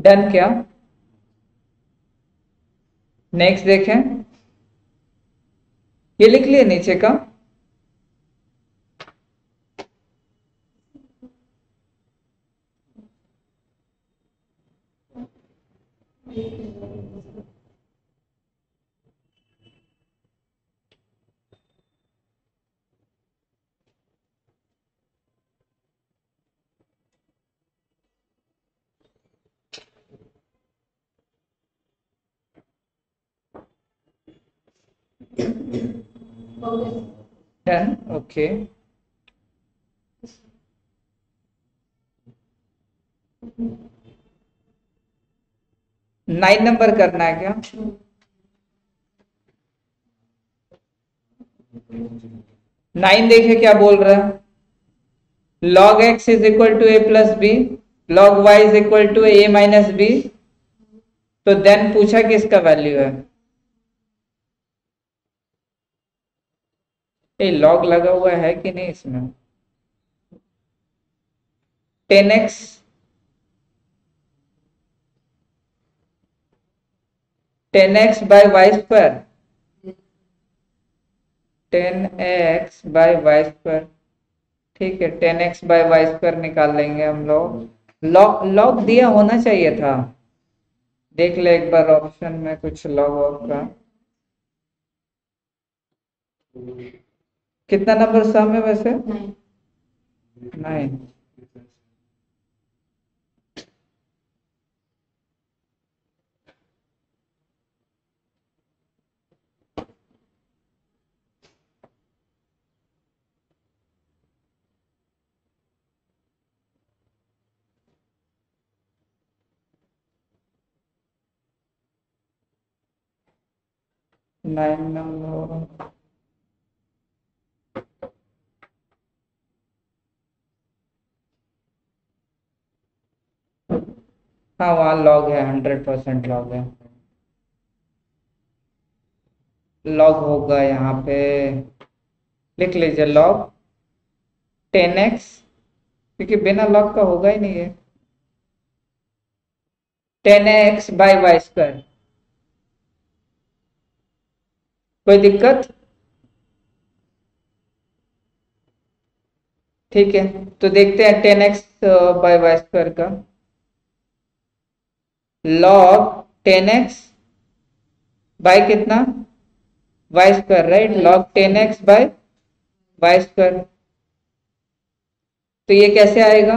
डन क्या? नेक्स्ट देखें, ये लिख लिए नीचे का। Done, okay. नाइन नंबर करना है क्या? नाइन देखे क्या बोल रहा है? log x is equal to a plus b, log y is equal to a minus b. तो देन पूछा कि इसका वैल्यू है, ए log लगा हुआ है कि नहीं इसमें? Ten x ten x by Y square, ten x by Y square, ठीक है। Ten x by Y square निकाल लेंगे हम लोग। लॉग लॉग दिया होना चाहिए था, देख ले एक बार ऑप्शन में कुछ लॉग वॉग का। कितना नंबर सम है वैसे? नाइन। नाइन नंबर, हाँ वहाँ लॉग है, हंड्रेड परसेंट लॉग है। लॉग होगा यहाँ पे, लिख लीजिए लॉग टेन एक्स, क्योंकि बिना लॉग का होगा ही नहीं है। Ten x by y square, कोई दिक्कत? ठीक है, तो देखते हैं ten x by y square का। लॉग टेन एक्स बाय कितना? Y square, right. Log ten x by Y square, तो ये कैसे आएगा?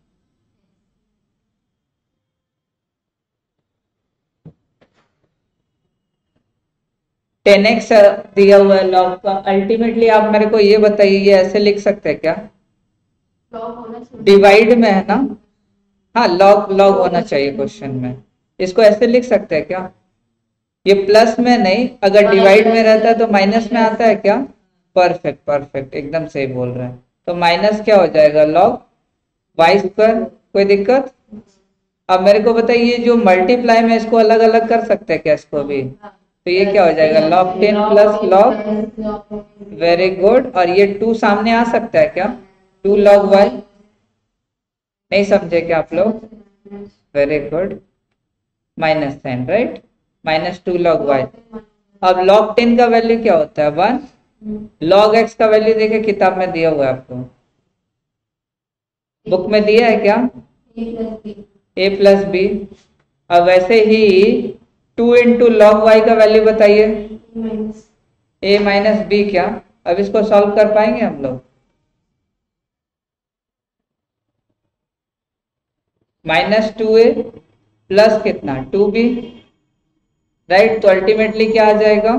टेन एक्स दिया हुआ है लॉग का, अल्टीमेटली आप मेरे को ये बताइए, ये ऐसे लिख सकते हैं क्या? डिवाइड में है ना, हाँ लॉग लॉग होना चाहिए क्वेश्चन में। इसको ऐसे लिख सकते हैं क्या? ये प्लस में नहीं, अगर डिवाइड में रहता है तो माइनस में आता है क्या? परफेक्ट परफेक्ट, एकदम सही बोल रहे हैं। तो माइनस क्या हो जाएगा? Log y square. कोई दिक्कत? अब मेरे को बताइए, जो मल्टीप्लाई में इसको अलग अलग कर सकते हैं क्या इसको भी? तो ये क्या हो जाएगा? Log ten plus log, very good. और ये टू सामने आ सकता है क्या? टू लॉग वाई, नहीं समझे क्या आप लोग? Very good, minus sign, right. Minus two log y. अब लॉग टेन का वैल्यू क्या होता है? वन। लॉग एक्स का वैल्यू देखिए किताब में दिया हुआ है आपको, बुक में दिया है क्या? A plus b. अब वैसे ही टू इंटू लॉग वाई का वैल्यू बताइए। ए माइनस बी क्या? अब इसको सॉल्व कर पाएंगे हम लोग? माइनस टू ए प्लस कितना? Two b, right. तो अल्टीमेटली क्या आ जाएगा?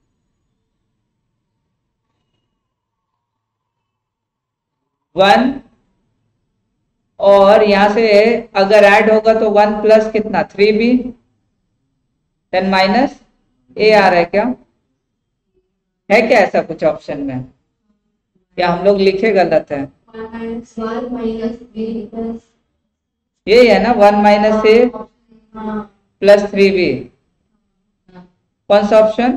वन, और यहां से अगर ऐड होगा तो वन प्लस कितना? Three b, then minus a आ रहा है क्या? है क्या ऐसा कुछ ऑप्शन में, या हम लोग लिखे गलत है? यही है ना, one minus a plus three b. कौन सा ऑप्शन?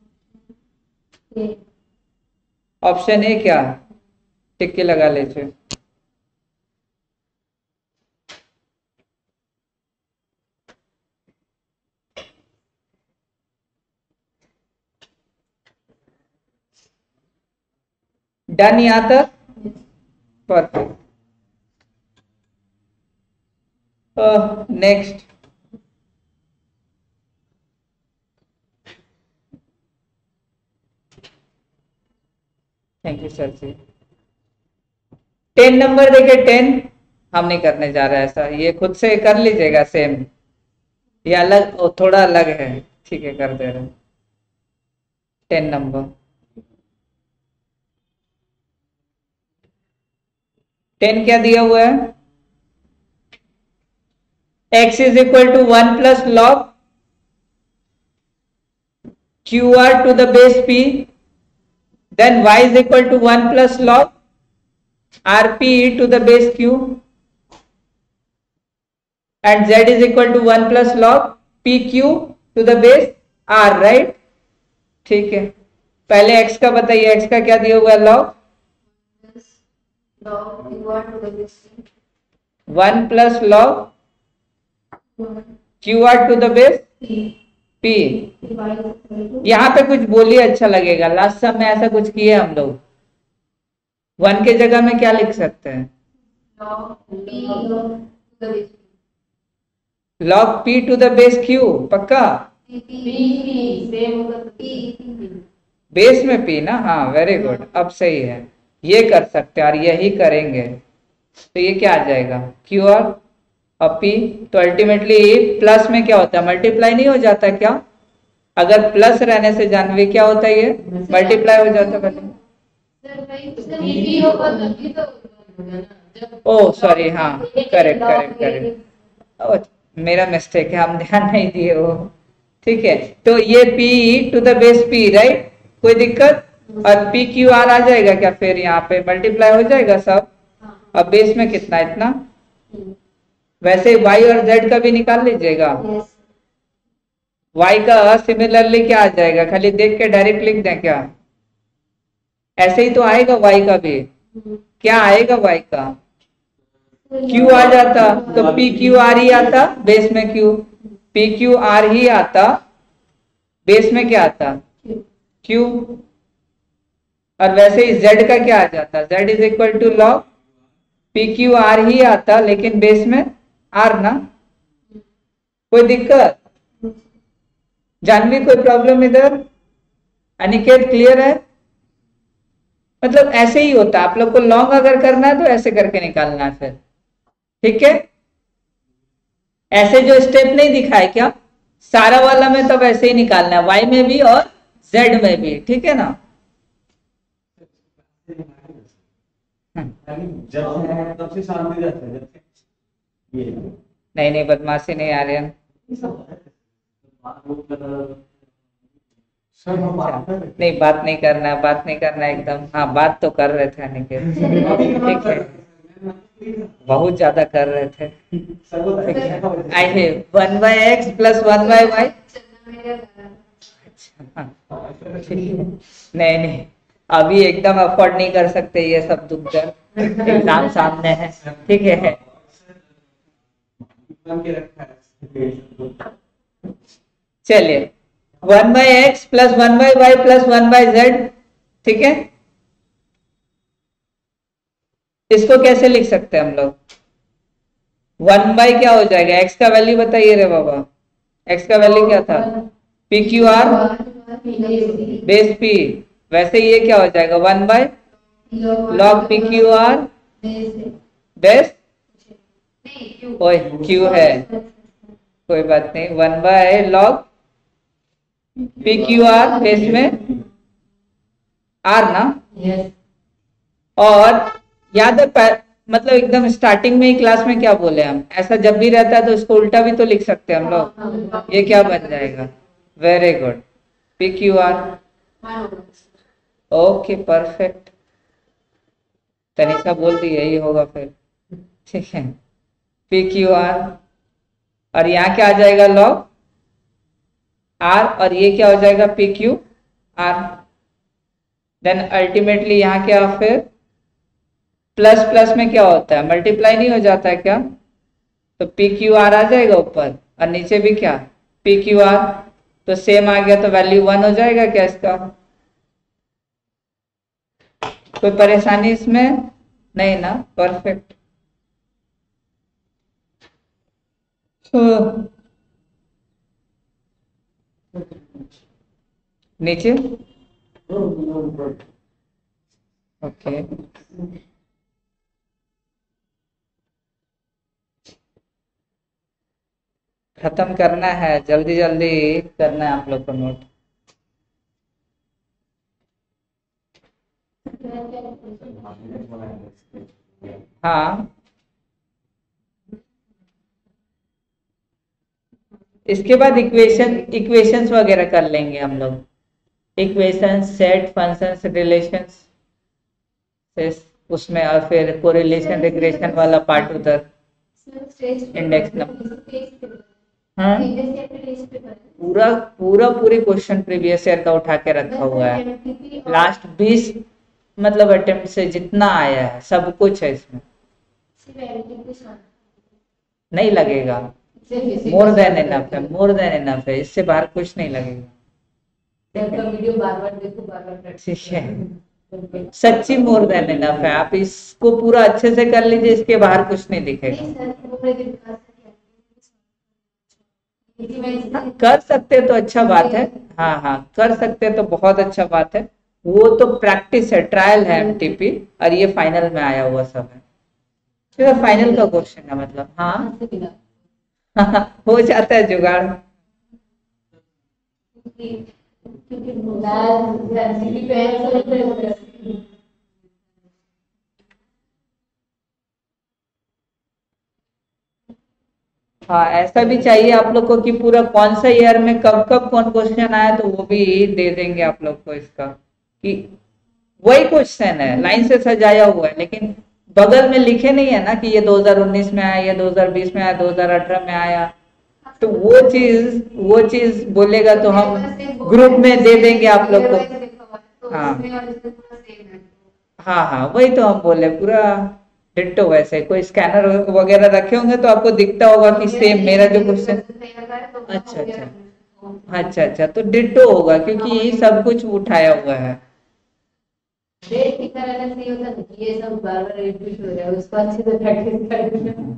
ऑप्शन ए क्या? टिक्की लगा लीजिए। डन यहां तक? Perfect. Next thank you sir ji. Ten number देखिए, टेन हम नहीं करने जा रहे ऐसा, ये खुद से कर लीजिएगा सेम, ये अलग थोड़ा अलग है, ठीक है कर दे रहे हैं। टेन नंबर, टेन क्या दिया हुआ है? x is equal to one plus log q r to the base p, then y is equal to one plus log rp to the base q, and z is equal to one plus log pq to the base r, right? ठीक है, पहले x का बताइए, x का क्या दिया हुआ है? log one plus log qr to the base p। यहाँ पे कुछ बोलिए अच्छा लगेगा, लास्ट सब में ऐसा कुछ किए हम लोग। वन के जगह में क्या लिख सकते हैं? log p to the base q, पक्का? बेस में p ना, हाँ वेरी गुड, अब सही है, ये कर सकते हैं और यही करेंगे, तो ये क्या आ जाएगा? क्यू आर और p, तो अल्टीमेटली प्लस में क्या होता है? मल्टीप्लाई नहीं हो जाता क्या? अगर प्लस रहने से जानवी क्या होता है? ये मल्टीप्लाई हो जाता है। ओ सॉरी, हाँ करेक्ट करेक्ट करेक्ट, मेरा मिस्टेक है, हम ध्यान नहीं दिए वो, ठीक है। तो ये p to the base p, right, कोई दिक्कत? और p q r आ जाएगा क्या? फिर यहाँ पे मल्टीप्लाई हो जाएगा सब, अब बेस में कितना? इतना। वैसे y और z का भी निकाल लीजिएगा। y का सिमिलरली क्या आ जाएगा? खाली देख के डायरेक्ट लिख दें क्या? ऐसे ही तो आएगा y का भी, क्या आएगा y का? q आ जाता, तो p q r ही आता, बेस में q, p q r ही आता, बेस में क्या आता? q। और वैसे ही z का क्या आ जाता? z is equal to log p q r ही आता, लेकिन बेस में r ना। कोई दिक्कत? जानवी कोई प्रॉब्लम इधर? अनिकेत क्लियर है? मतलब ऐसे ही होता है, आप लोग को लॉन्ग अगर करना है तो ऐसे करके निकालना है फिर, ठीक है। ऐसे जो स्टेप नहीं दिखाए क्या, सारा वाला में तब ऐसे ही निकालना है, y में भी और z में भी, ठीक है ना। जब तब से शांति रहता है, जब से ये नहीं नहीं बदमाशी नहीं आ रही है, नहीं बात नहीं करना, बात नहीं करना एकदम, हाँ बात तो कर रहे थे अनिकेत, ठीक है, बहुत ज्यादा कर रहे थे। आई है one by x plus one by y, नहीं नहीं अभी एकदम अफोर्ड नहीं कर सकते ये सब दुख दर्द, एग्जाम सामने है, ठीक है। चलिए one by x plus one by y plus one by z, ठीक है। इसको कैसे लिख सकते हैं हम लोग? वन बाई क्या हो जाएगा? एक्स का वैल्यू बताइए रे बाबा, एक्स का वैल्यू क्या था? P Q R base P, वैसे ये क्या हो जाएगा? One by log P Q R base, ओए क्यू है कोई बात नहीं, one by log P Q R base में आर ना। yes. और याद है मतलब एकदम स्टार्टिंग में ही क्लास में क्या बोले हम, ऐसा जब भी रहता है तो इसको उल्टा भी तो लिख सकते हैं हम लोग, ये क्या बन जाएगा? Very good, P Q R, okay perfect, Tanisha बोल दी यही होगा फिर, ठीक है। पी क्यू आर और यहाँ क्या आ जाएगा? लॉग आर, और ये क्या हो जाएगा? P Q R. Then ultimately यहाँ क्या फिर प्लस प्लस में क्या होता है? मल्टीप्लाई नहीं हो जाता है क्या? तो पी क्यू आर आ जाएगा ऊपर और नीचे भी क्या? पी क्यू आर, तो सेम आ गया, तो वैल्यू वन हो जाएगा क्या इसका? कोई परेशानी इसमें नहीं ना? परफेक्ट। नीचे ओके। खत्म करना है, जल्दी जल्दी करना है आप लोग को नोट। हाँ, इसके बाद इक्वेशन इक्वेशंस वगैरह कर लेंगे हम लोग। इक्वेशंस, सेट, फंक्शंस, रिलेशंस उसमें, और फिर कोरिलेशन रिग्रेशन वाला पार्ट उधर इंडेक्स नंबर। हाँ, पूरा पूरा पूरी क्वेश्चन प्रीवियस ईयर का उठा के रखा हुआ है। लास्ट बीस मतलब अटेम्प्ट से जितना आया है सब कुछ है इसमें। नहीं लगेगा, मोर देन इनफ है, मोर देन इनफ है, इससे बाहर कुछ नहीं लगेगा। वीडियो बार बार देखो, बार बार ठीक है, सच्ची मोर देन इनफ है। आप इसको पूरा अच्छे से कर लीजिए, इसके बाहर कुछ नहीं दिखेगा। हाँ, कर सकते तो अच्छा बात है। हाँ हाँ, कर सकते तो बहुत अच्छा बात है। वो तो प्रैक्टिस है, ट्रायल है एमटीपी, और ये फाइनल में आया हुआ सब है। तो फाइनल का क्वेश्चन है मतलब। हाँ हो जाता है जुगाड़। हाँ, ऐसा भी चाहिए आप लोग को कि पूरा कौन सा ईयर में कब कब कौन क्वेश्चन आया, तो वो भी दे देंगे आप लोग को इसका, कि वही क्वेश्चन है, लाइन से सजाया हुआ है, लेकिन बगल में लिखे नहीं है ना कि ये दो हज़ार उन्नीस में आया, ये दो हज़ार बीस में आया, दो हज़ार अठारह में आया। तो वो चीज वो चीज बोलेगा तो हम ग्रुप में दे देंगे आप लोग को। हाँ हाँ हाँ, वही तो हम बोले, पूरा डिट्टो। वैसे कोई स्कैनर वगैरह रखे होंगे तो आपको दिखता होगा कि सेम मेरा जो क्वेश्चन। अच्छा अच्छा अच्छा अच्छा, तो डिट्टो होगा क्योंकि ये सब कुछ उठाया हुआ है। ये सब बार बार रिपीट हो रहा है, उसको अच्छे से प्रैक्टिस करना।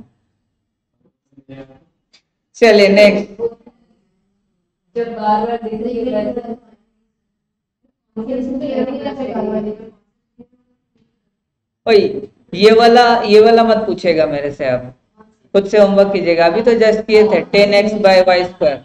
चलिए नेक्स्ट। जब बार बार देखते ओए, ये वाला ये वाला मत पूछेगा मेरे से, अब खुद से होमवर्क कीजिएगा। अभी तो जस्ट किए थे ten x by Y square.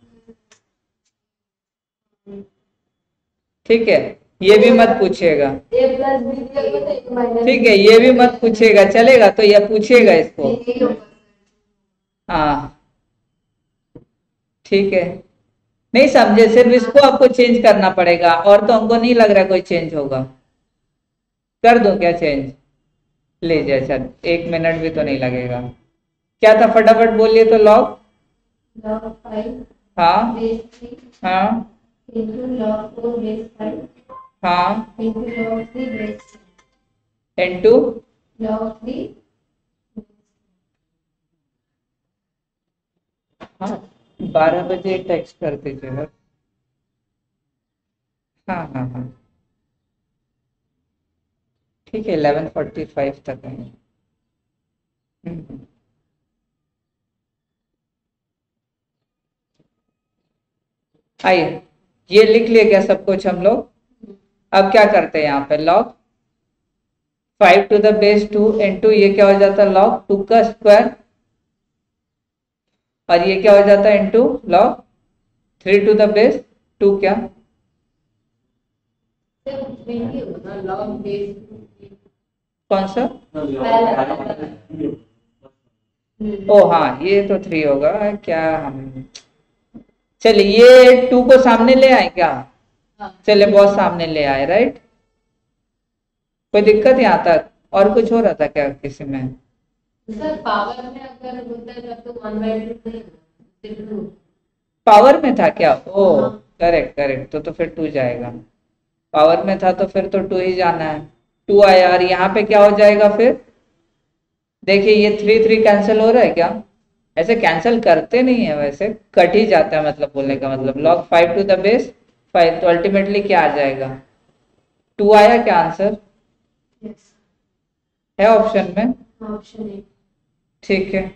ठीक है, ये भी मत पूछिएगा। ठीक है, ये भी मत पूछिएगा, चलेगा? तो ये पूछिएगा इसको। हाँ ठीक है, नहीं समझे, सिर्फ इसको आपको चेंज करना पड़ेगा, और तो हमको नहीं लग रहा कोई चेंज होगा। कर दो क्या चेंज? लीजिए, अच्छा एक मिनट भी तो नहीं लगेगा। क्या था, फटाफट बोलिए तो। लॉग हाँ हाँ हाँ इंटू हाँ, बारह बजे टेक्स्ट कर दीजिए। हाँ हाँ हाँ ठीक है, इलेवन फोर्टी फाइव तक है। आइए, ये लिख लिए क्या सब कुछ हम लोग? अब क्या करते हैं यहाँ पे, log five to the base two into ये क्या हो जाता है, लॉग टू का स्क्वायर, और ये क्या हो जाता है into log three to the base two. क्या कौन सा? ओ हाँ, ये तो थ्री होगा क्या? हम चलिए ये टू को सामने ले आए क्या? चले बहुत सामने ले आए, राइट। कोई दिक्कत यहाँ तक? और कुछ हो रहा था क्या किसी में? सर पावर में अगर होता है तब तो वन बाई टू पावर में था क्या? ओ करेक्ट करेक्ट, तो तो फिर टू जाएगा। पावर में था तो फिर तो टू ही जाना है। टू आया, और यहाँ पे क्या हो जाएगा फिर? देखिए ये थ्री थ्री कैंसिल हो रहा है क्या? ऐसे कैंसिल करते नहीं है, वैसे कट ही जाता है, मतलब बोलने का मतलब। Log five to the base five, तो अल्टीमेटली क्या आ जाएगा? टू आया क्या आंसर? है ऑप्शन में? Option A. ठीक है,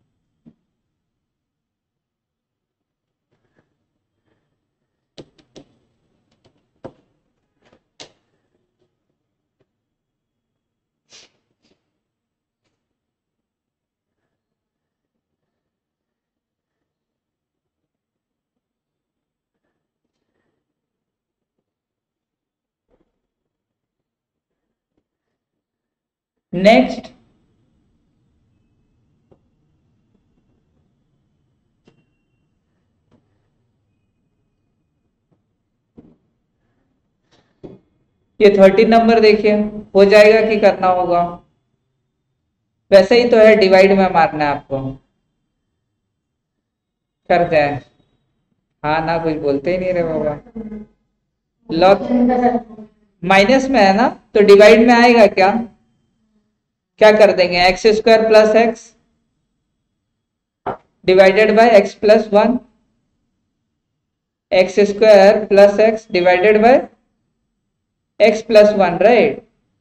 नेक्स्ट ये थर्टीन नंबर देखिए, हो जाएगा कि करना होगा? वैसे ही तो है, डिवाइड में मारना है आपको। कर जाए, हाँ ना, कुछ बोलते ही नहीं रहे बाबा। लॉग माइनस में है ना, तो डिवाइड में आएगा क्या? क्या कर देंगे? X square plus X divided by X plus one, X square plus X divided by X plus one, right,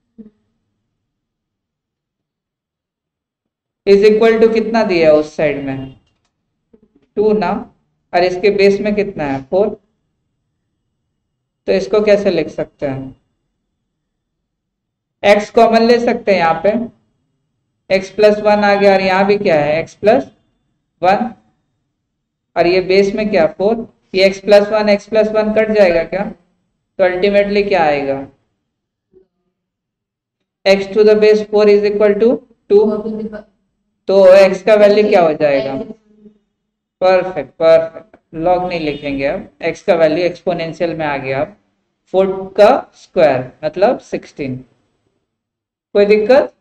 is equal to कितना दिया है उस साइड में? टू ना, और इसके बेस में कितना है? फोर। तो इसको कैसे लिख सकते हैं? x कॉमन ले सकते हैं यहाँ पे, x प्लस वन आ गया, और यहाँ भी क्या है? x प्लस वन, और ये बेस में क्या? फोर। ये x plus one x plus one cut जाएगा क्या? तो अल्टीमेटली क्या आएगा? x to the base four is equal to two, तो x का वैल्यू क्या हो जाएगा? परफेक्ट परफेक्ट, लॉग नहीं लिखेंगे अब, x का वैल्यू एक्सपोनेंशियल में आ गया। अब फोर का स्क्वायर मतलब सिक्सटीन। कोई दिक्कत?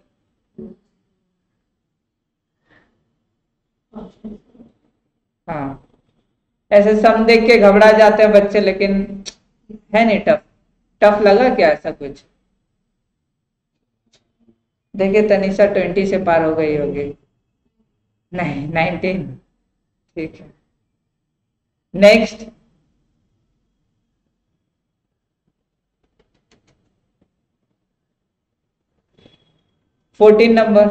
हाँ, ऐसे सम देख के घबरा जाते हैं बच्चे, लेकिन है नहीं टफ। टफ लगा क्या ऐसा कुछ? देखिए तनिषा ट्वेंटी से पार हो गई होगी, नहीं नाइनटीन, ठीक है। नेक्स्ट फोर्टीन नंबर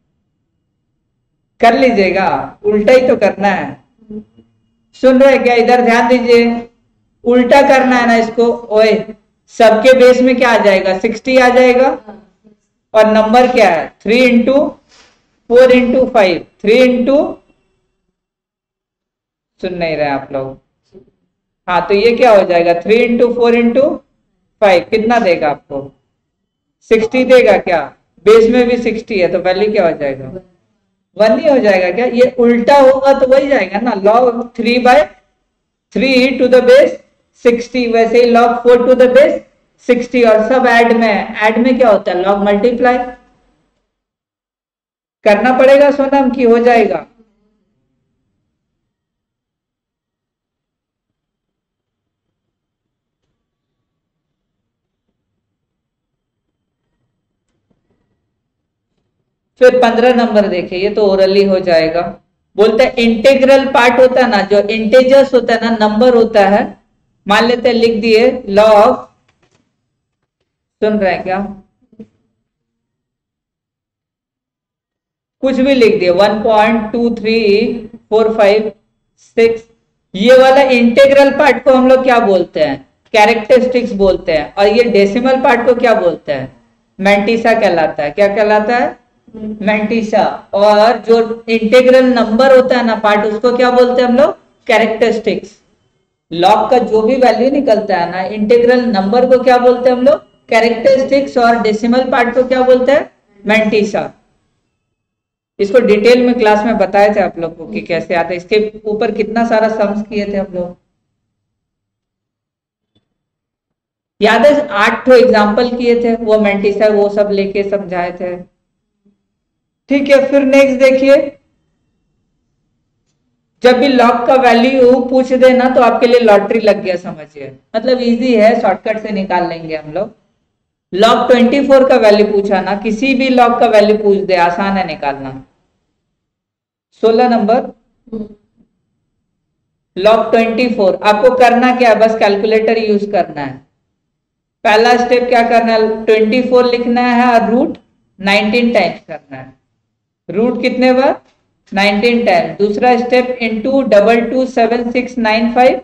कर लीजिएगा, उल्टा ही तो करना है। सुन रहे क्या? इधर ध्यान दीजिए, उल्टा करना है ना इसको। ओए, सबके बेस में क्या आ जाएगा? सिक्सटी आ जाएगा, और नंबर क्या है? Three into four into five, three into, सुन नहीं रहे आप लोग? हाँ, तो ये क्या हो जाएगा? Three into four into five कितना देगा आपको? सिक्सटी देगा क्या? बेस में भी सिक्सटी है, तो वैल्यू क्या हो जाएगा? वन ही हो जाएगा क्या? ये उल्टा होगा तो वही जाएगा ना, log three by three to the base sixty, वैसे ही log four to the base sixty, और सब ऐड में, ऐड में क्या होता है? लॉग मल्टीप्लाई करना पड़ेगा सोनम, की हो जाएगा? फिर पंद्रह नंबर देखिए, ये तो ओरली हो जाएगा। बोलते हैं इंटीग्रल पार्ट होता है ना, जो इंटीजर्स होता है ना, नंबर होता है, मान लेते हैं लिख दिए लॉग, सुन रहे हैं क्या? कुछ भी लिख दिए, one point two three four five six, ये वाला इंटीग्रल पार्ट को हम लोग क्या बोलते हैं? कैरेक्टरिस्टिक्स बोलते हैं। और ये डेसिमल पार्ट को क्या बोलते हैं? मैंटिसा कहलाता है। क्या कहलाता है? मैंटिसा। और जो इंटीग्रल नंबर होता है ना पार्ट, उसको क्या बोलते हैं हम लोग? कैरेक्टरिस्टिक्स। लॉग का जो भी वैल्यू निकलता है ना, इंटीग्रल नंबर को क्या बोलते हैं हम लोग? कैरेक्टरिस्टिक्स। और डेसिमल पार्ट को क्या बोलते हैं? मैंटिसा। इसको डिटेल में क्लास में बताए थे आप लोग को कि कैसे आता है। इसके ऊपर कितना सारा सम्स किए थे हम लोग, याद है? आठ ठो एग्जाम्पल किए थे, वो मैंटिसा वो सब लेके समझाए थे। ठीक है, फिर नेक्स्ट देखिए, जब भी लॉग का वैल्यू पूछ देना तो आपके लिए लॉटरी लग गया समझिए, मतलब इजी है, शॉर्टकट से निकाल लेंगे हम लोग। लॉग ट्वेंटी फोर का वैल्यू पूछा ना, किसी भी लॉग का वैल्यू पूछ दे, आसान है निकालना। सोलह नंबर लॉग ट्वेंटी फोर, आपको करना क्या है? बस कैलकुलेटर यूज करना है। पहला स्टेप क्या करना है? ट्वेंटी फोर लिखना है और रूट नाइनटीन टाइम्स करना है, रूट कितने बार, नाइनटीन टाइम्स। दूसरा step into double two seven six nine five,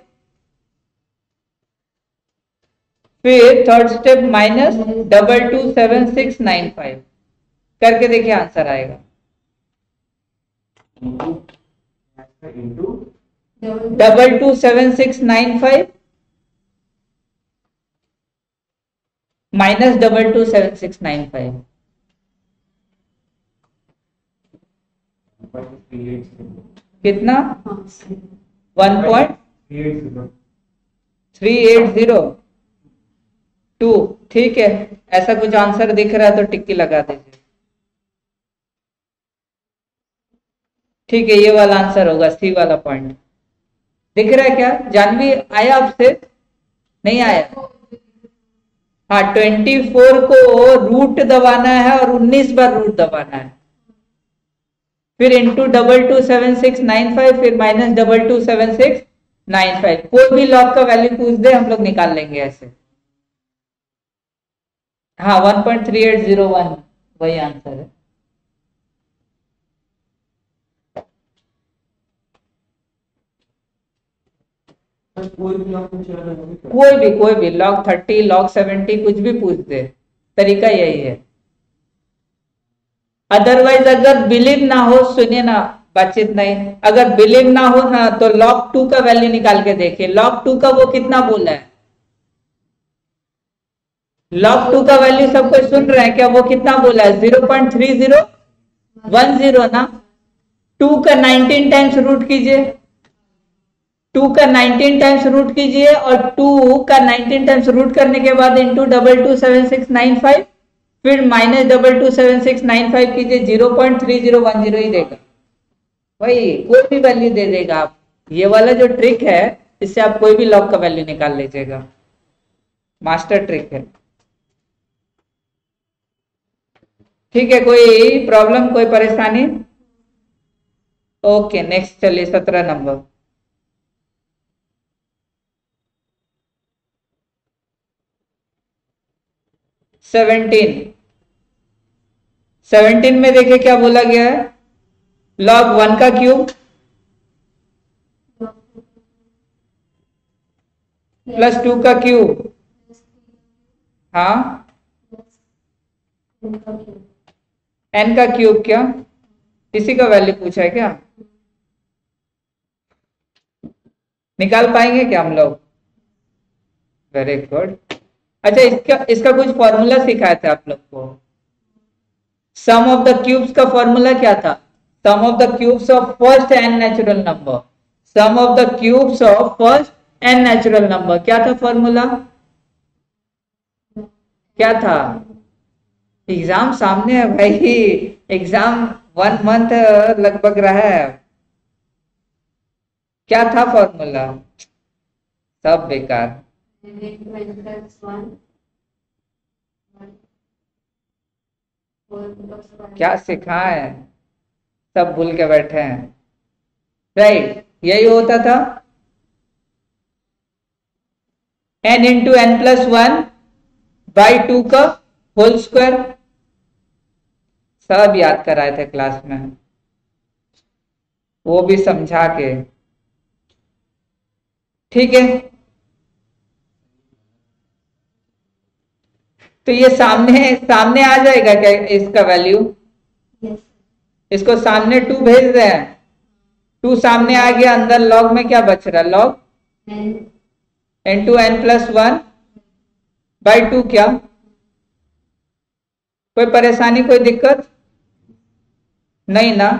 फिर third step minus double two seven six nine five, करके देखिए आंसर आएगा। Into double two seven six nine five minus double two seven six nine five, कितना, one point three eight zero two. ठीक है, ऐसा कुछ आंसर दिख रहा है तो टिक्की लगा दीजिए। ठीक है, ये वाला आंसर होगा, सी वाला पॉइंट। दिख रहा है क्या जानवी, आया आपसे, नहीं आया? हाँ, ट्वेंटी फोर को रूट दबाना है और उन्नीस बार रूट दबाना है, फिर into double two seven six nine five, फिर minus double two seven six nine five. कोई भी लॉग का वैल्यू पूछ दे हम लोग निकाल लेंगे ऐसे। हाँ, one point three eight zero one वही आंसर है। कोई भी लॉग पूछ रहा है, कोई भी कोई भी लॉग थर्टी, लॉग सेवेंटी, कुछ भी पूछ दे, तरीका यही है। अदरवाइज अगर बिलीव ना हो, सुनिए ना, बातचीत नहीं, अगर बिलीव ना हो ना तो लॉग टू का वैल्यू निकाल के देखिए। लॉग टू का वो कितना बोला है, लॉग टू का वैल्यू सब कोई सुन रहे हैं क्या, वो कितना बोला है, zero point three zero one zero ना। टू का नाइनटीन टाइम्स रूट कीजिए, टू का नाइनटीन टाइम्स रूट कीजिए और टू का नाइनटीन टाइम्स रूट करने के बाद into double two seven six nine five, फिर minus double two seven six nine five कीजिए, zero point three zero one zero ही देगा भाई, कोई भी वैल्यू दे देगा। आप ये वाला जो ट्रिक है इससे आप कोई भी लॉग का वैल्यू निकाल लीजिएगा, मास्टर ट्रिक है। ठीक है, कोई प्रॉब्लम, कोई परेशानी? ओके, नेक्स्ट चलिए, सत्रह नंबर। सेवनटीन, सेवनटीन में देखिए क्या बोला गया है, लॉग वन का क्यूब प्लस टू का क्यूब, हाँ एन का क्यूब, क्या इसी का वैल्यू पूछा है क्या, निकाल पाएंगे क्या हम लोग? Very good. अच्छा, इसका इसका कुछ फॉर्मूला सिखाया था आप लोग को, सम ऑफ द क्यूब्स का फॉर्मूला क्या था, sum of the cubes of first N natural number, sum of the cubes of first N natural number, क्या था फॉर्मूला, क्या था? एग्जाम सामने है भाई, एग्जाम वन मंथ लगभग रहा है, क्या था फॉर्मूला? सब बेकार, क्या सिखाए, सब भूल के बैठे हैं। राइट, यही होता था, N into N plus one by two का होल स्क्वायर, सब याद कराए थे क्लास में, वो भी समझा के। ठीक है, तो ये सामने सामने आ जाएगा क्या इसका वैल्यू? yes. इसको सामने टू भेज रहे हैं, टू सामने आ गया, अंदर लॉग में क्या बच रहा है, log N two N plus one by two, क्या कोई परेशानी, कोई दिक्कत नहीं ना?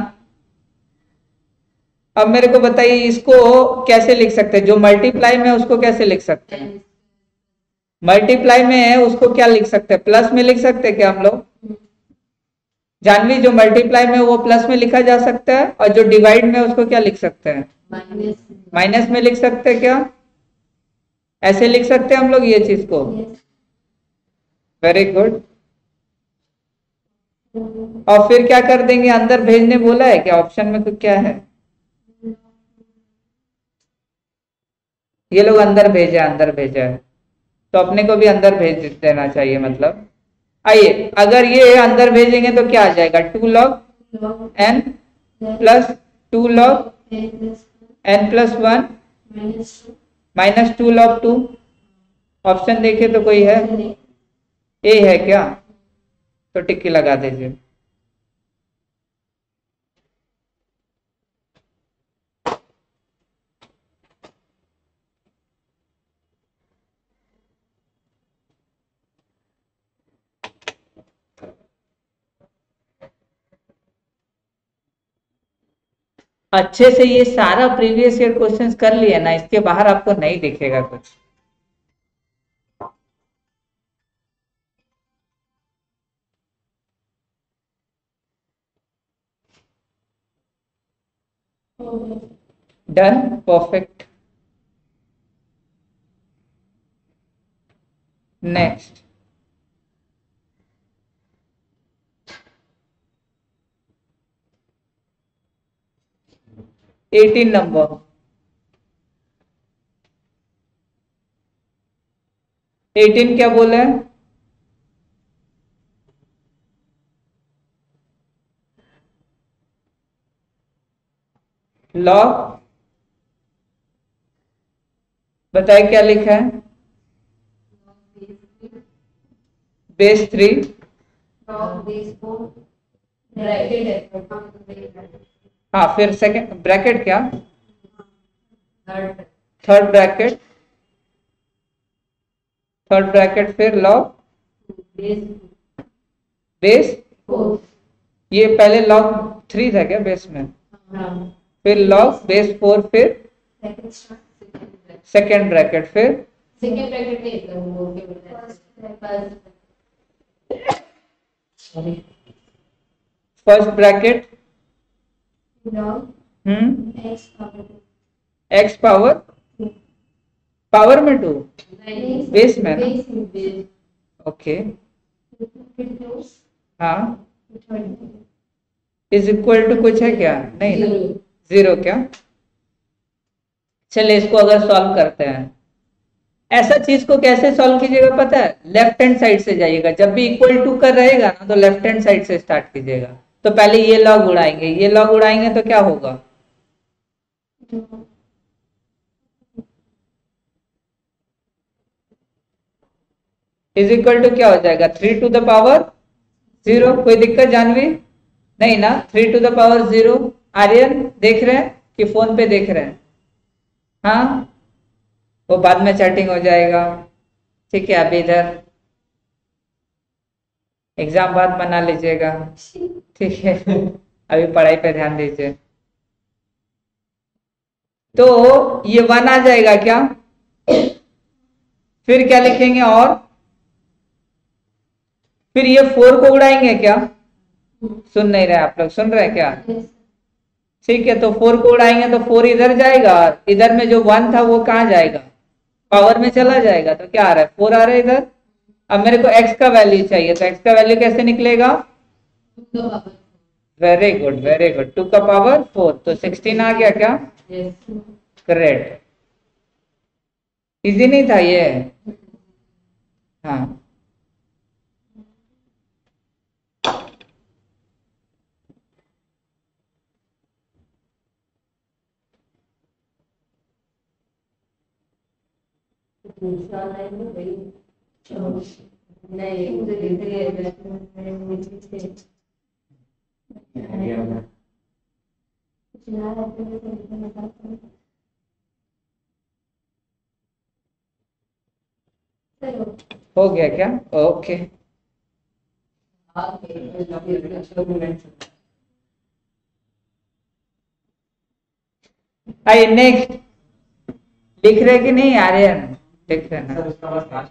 अब मेरे को बताइए इसको कैसे लिख सकते हैं, जो मल्टीप्लाई में उसको कैसे लिख सकते हैं, मल्टीप्लाई में है उसको क्या लिख सकते हैं, प्लस में लिख सकते हैं क्या हम लोग? जानवी, जो मल्टीप्लाई में वो प्लस में लिखा जा सकता है और जो डिवाइड में उसको क्या लिख सकते हैं, माइनस में लिख सकते हैं क्या? ऐसे लिख सकते हैं हम लोग ये चीज को। Very good. और फिर क्या कर देंगे, अंदर भेजने बोला है क्या, ऑप्शन में तो क्या है, ये लोग अंदर भेजा, अंदर भेजा है तो अपने को भी अंदर भेज देना चाहिए, मतलब आइए अगर ये अंदर भेजेंगे तो क्या आ जाएगा, two log N plus two log N plus one minus two log two. Option देखे तो कोई है, ए है क्या, तो टिक्की लगा दीजिए। अच्छे से ये सारा प्रीवियस ईयर क्वेश्चंस कर लिया ना, इसके बाहर आपको नहीं दिखेगा कुछ। Done, perfect. Next eighteen number. Eighteen क्या बोले, लॉग, बताए क्या लिखा है, बेस थ्री, हाँ फिर सेकंड ब्रैकेट क्या, थर्ड ब्रैकेट, थर्ड ब्रैकेट फिर लॉग बेस, ये पहले लॉग थ्री था क्या बेस में, फिर लॉग बेस फोर, फिर सेकेंड ब्रैकेट, फिर second bracket first bracket, hmm X power, power में टू, बेस में ना, ओके हाँ, इज इक्वल टू कुछ है क्या, नहीं ना, जीरो क्या। चलिए इसको अगर सॉल्व करते हैं, ऐसा चीज को कैसे सॉल्व कीजिएगा पता है, लेफ्ट हैंड साइड से जाइएगा, जब भी इक्वल टू कर रहेगा ना तो लेफ्ट हैंड साइड से स्टार्ट कीजिएगा। तो पहले ये लॉग उड़ाएंगे, ये लॉग उड़ाएंगे तो क्या होगा, इज इक्वल टू क्या हो जाएगा, three to the power zero. कोई दिक्कत जानवी नहीं ना, three to the power zero. Aryan देख रहे हैं कि फोन पे देख रहे हैं, हाँ वो बाद में चैटिंग हो जाएगा, ठीक है। अभी इधर एग्जाम बाद बना लीजिएगा, ठीक है, अभी पढ़ाई पे ध्यान दीजिए। तो ये वन आ जाएगा क्या, फिर क्या लिखेंगे, और फिर ये फोर को उड़ाएंगे क्या, सुन नहीं रहे आप लोग, सुन रहे हैं क्या, ठीक है। तो फोर को उड़ाएंगे तो फोर इधर जाएगा, इधर में जो वन था वो कहाँ जाएगा, पावर में चला जाएगा। तो क्या आ रहा है, फोर आ रहा है इधर। अब मेरे को x का वैल्यू चाहिए, तो x का वैल्यू कैसे निकलेगा, very good very good, two का पावर फोर, तो सिक्सटीन आ गया क्या, करेक्ट। इजी नहीं था ये, हाँ हो गया क्या, ओके। आइए नेक्स्ट, लिख रहे कि नहीं आर्यन, लिख रहे ना,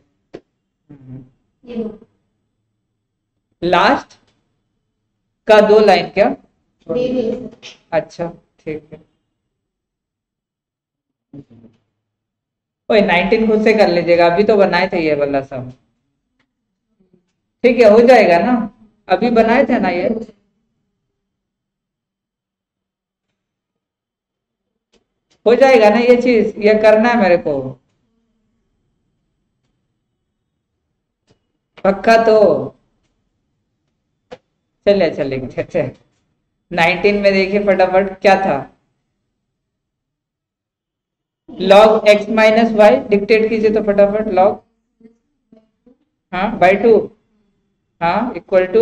लास्ट का दो लाइन क्या, अच्छा ठीक है। ओए नाइनटीन खुद से कर लीजिएगा, अभी तो बनाए थे ये वाला सब, ठीक है हो जाएगा ना, अभी बनाए थे ना ये, हो जाएगा ना ये चीज, ये करना है मेरे को। पक्का तो चलिए चलिए अच्छा नाइनटीन में देखिए फटाफट क्या था log X minus Y dictate कीजिए तो फटाफट लॉग हाँ बाई टू हाँ equal to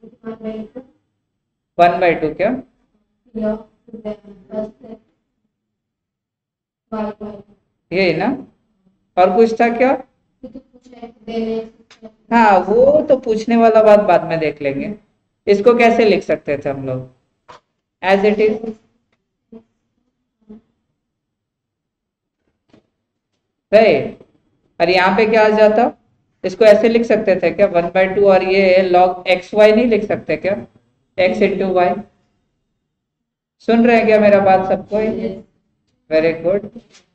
one by two क्या यही ना और कुछ था क्या हाँ वो तो पूछने वाला बात बाद में देख लेंगे इसको कैसे लिख सकते थे हम लोग एज इट इज राइट और यहाँ पे क्या आ जाता इसको ऐसे लिख सकते थे क्या वन बाई टू और ये लॉग एक्स वाई नहीं लिख सकते क्या एक्स इंटू वाई सुन रहे हैं क्या मेरा बात सबको वेरी गुड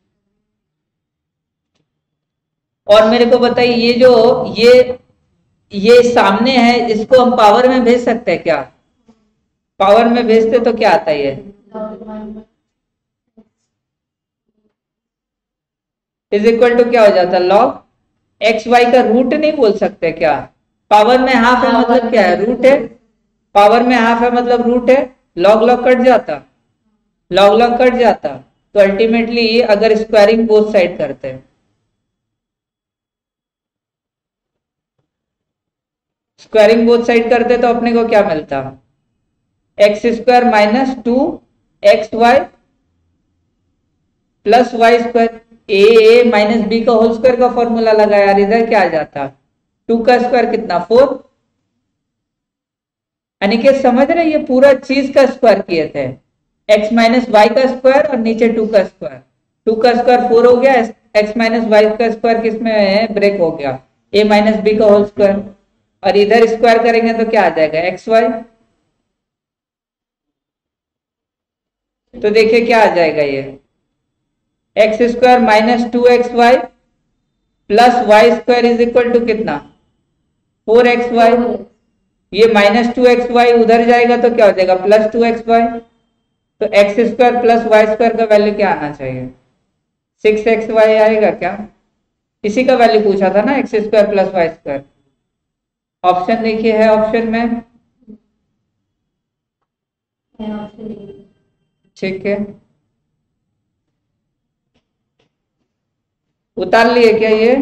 और मेरे को बताइए ये जो ये ये सामने है इसको हम पावर में भेज सकते हैं क्या पावर में भेजते तो क्या आता है ये इज इक्वल टू क्या हो जाता लॉग एक्स वाई का रूट नहीं बोल सकते क्या पावर में हाफ है मतलब क्या है रूट है पावर में हाफ है मतलब रूट है लॉग लॉग कट जाता लॉग लॉग कट जाता तो अल्टीमेटली अगर स्क्वायरिंग बोथ साइड करते हैं स्क्वायरिंग बोथ साइड करते तो अपने को क्या मिलता X square minus two x Y plus Y square A A minus B का होल स्क्वायर का फॉर्मूला लगा यार इधर क्या आ जाता टू का स्क्वायर कितना फोर अनिकेत समझ रहे ये पूरा चीज का स्क्वायर किए थे एक्स माइनस वाई का स्क्वायर और नीचे टू का स्क्वायर टू का स्क्वायर फोर हो गया एक्स माइनस वाई का स्क्वायर किसमें ब्रेक हो गया ए माइनस बी का होल स्क्वायर और इधर स्क्वायर करेंगे तो क्या आ जाएगा एक्स वाई तो देखिए क्या आ जाएगा ये X square minus two x Y plus Y square is equal to कितना फोर एक्स वाई ये माइनस टू एक्स वाई उधर जाएगा तो क्या हो जाएगा प्लस टू एक्स वाई तो X square plus Y square का वैल्यू क्या आना चाहिए सिक्स एक्स वाई आएगा क्या इसी का वैल्यू पूछा था ना X square plus Y square option देखिए है ऑप्शन में ठीक है उतार लिए क्या ये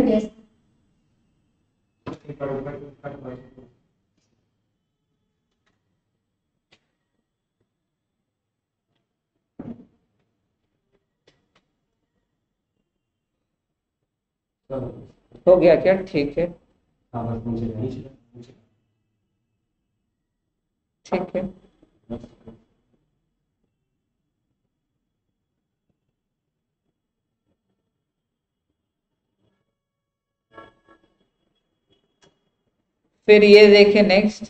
हो गया क्या ठीक है ठीक है फिर ये देखें नेक्स्ट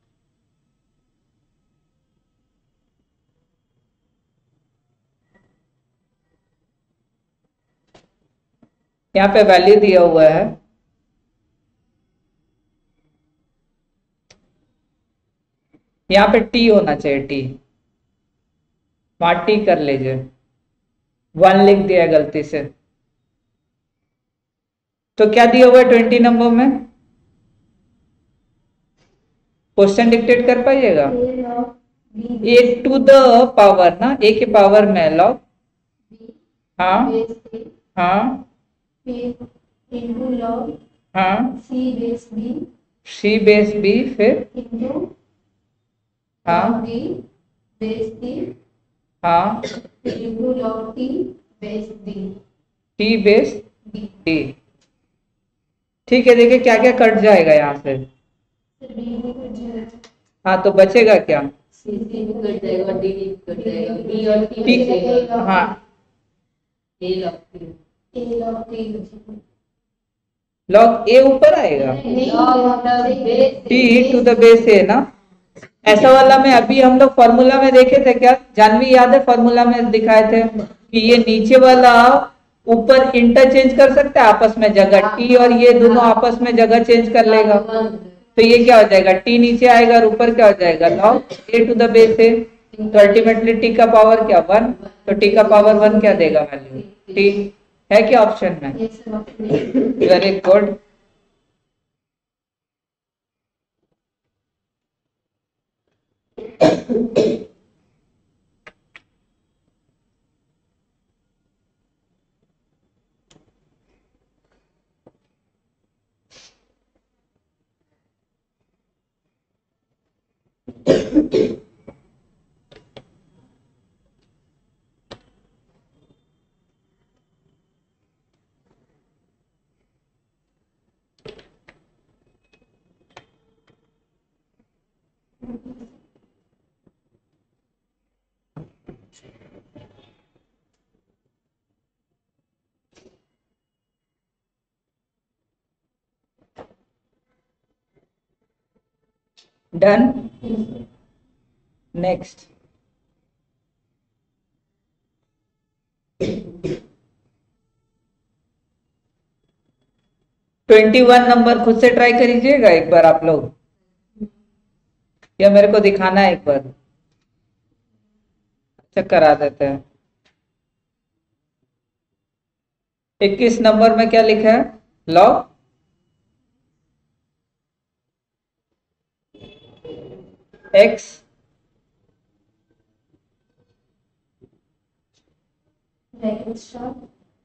यहाँ पे वैल्यू दिया हुआ है यहाँ पे टी होना चाहिए टी वहां टी कर लीजिए वन लिख दिया गलती से तो क्या दिया हुआ है ट्वेंटी नंबर में क्वेश्चन डिक्टेट कर पाइएगा ए टू द पावर ना ए के पावर में लॉग हाँ हाँ हाँ सी बेस बी फिर हाँ हाँ टी बेस डी ठीक है देखिए क्या क्या कट जाएगा यहाँ से हाँ तो बचेगा क्या हाँ लॉग ए ऊपर आएगा टी टू द बेस ए ना ऐसा वाला में अभी हम लोग फॉर्मूला में देखे थे क्या जानवी याद है फॉर्मूला में दिखाए थे कि ये नीचे वाला ऊपर इंटरचेंज कर सकते हैं आपस में जगह टी और ये दोनों आपस में जगह चेंज कर लेगा तो ये क्या हो जाएगा टी नीचे आएगा और ऊपर क्या हो जाएगा log A to the base ए तो अल्टीमेटली टी का पावर क्या वन तो टी का पावर वन क्या देगा वैल्यू टी है क्या ऑप्शन में very good Done. Next. Twenty one number खुद से ट्राई करीजिएगा एक बार आप लोग, या मेरे को दिखाना है एक बार? चेक करा देते हैं। इक्कीस नंबर में क्या लिखा है? Log X bracket start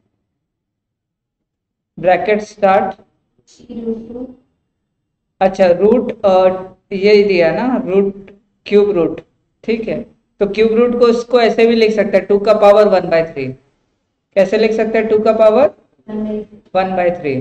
bracket start C root two. अच्छा, रूट ये दिया ना, रूट क्यूब रूट, ठीक है। तो क्यूब रूट को इसको ऐसे भी लिख सकते हैं, टू का पावर वन बाय थ्री। कैसे लिख सकते हैं? टू का power one by three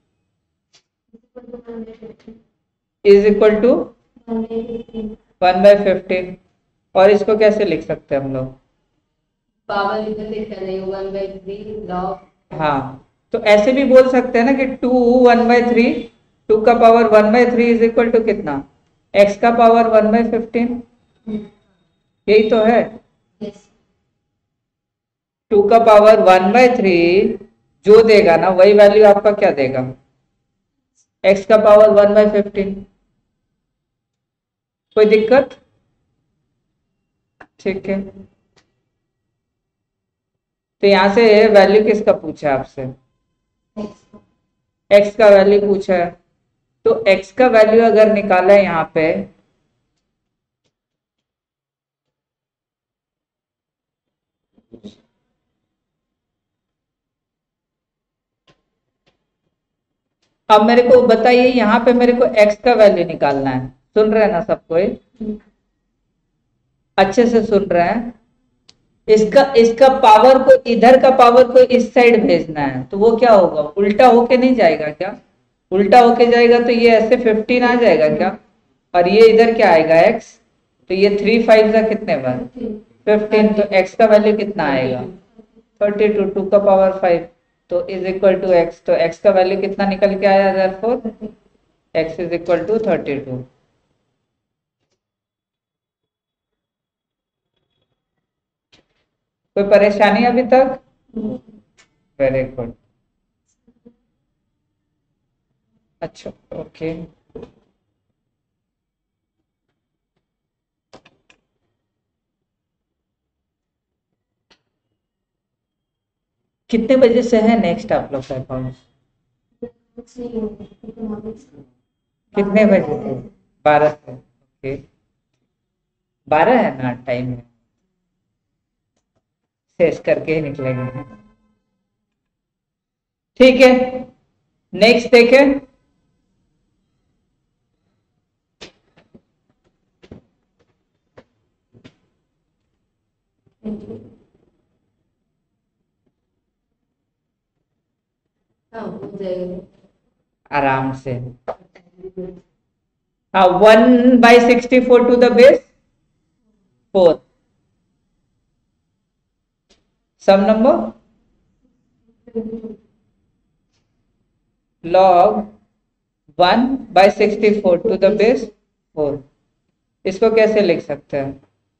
is equal to one by fifteen. और इसको कैसे लिख सकते हैं हम लोग? पावर इधर लिखा नहीं, वन बाई थ्री लॉग। हाँ, तो ऐसे भी बोल सकते हैं ना कि two one by three, two का power one by three is equal to कितना? एक्स का पावर वन बाय फिफ्टीन। यही तो है। यस। टू का पावर वन बाय थ्री जो देगा ना, वही वैल्यू आपका क्या देगा? एक्स का पावर वन बाय फिफ्टीन। कोई दिक्कत? ठीक है। तो यहां से वैल्यू किसका पूछा है आपसे? एक्स का वैल्यू पूछा है। तो एक्स का वैल्यू अगर निकाला है यहाँ पे, अब मेरे को बताइए, यहाँ पे मेरे को एक्स का वैल्यू निकालना है। सुन रहे हैं ना सब कोई? अच्छे से सुन रहे हैं? इसका इसका पावर को, इधर का पावर को इस साइड भेजना है, तो वो क्या होगा? उल्टा होके नहीं जाएगा क्या? उल्टा होके जाएगा तो ये ऐसे फिफ्टीन आ जाएगा क्या? और ये इधर क्या आएगा? एक्स। तो ये थ्री फाइव का कितने बार? फिफ्टीन। तो एक्स का वैल्यू कितना आएगा? Thirty two. टू का पावर फाइव तो इज इक्वल टू एक्स। तो एक्स का वैल्यू कितना निकल के आया? Therefore X is equal to thirty two. कोई परेशानी अभी तक? Very good. अच्छा, ओके। कितने बजे से है नेक्स्ट आप लोग का अकाउंट? कितने बजे से? बारह से। ओके, बारह है ना टाइम है, शेष करके ही निकलेंगे। ठीक है, नेक्स्ट देखें। आराम से। हाँ, one by sixty four to the base four. Sum number log one by sixty four to the base four. इसको कैसे लिख सकते हैं?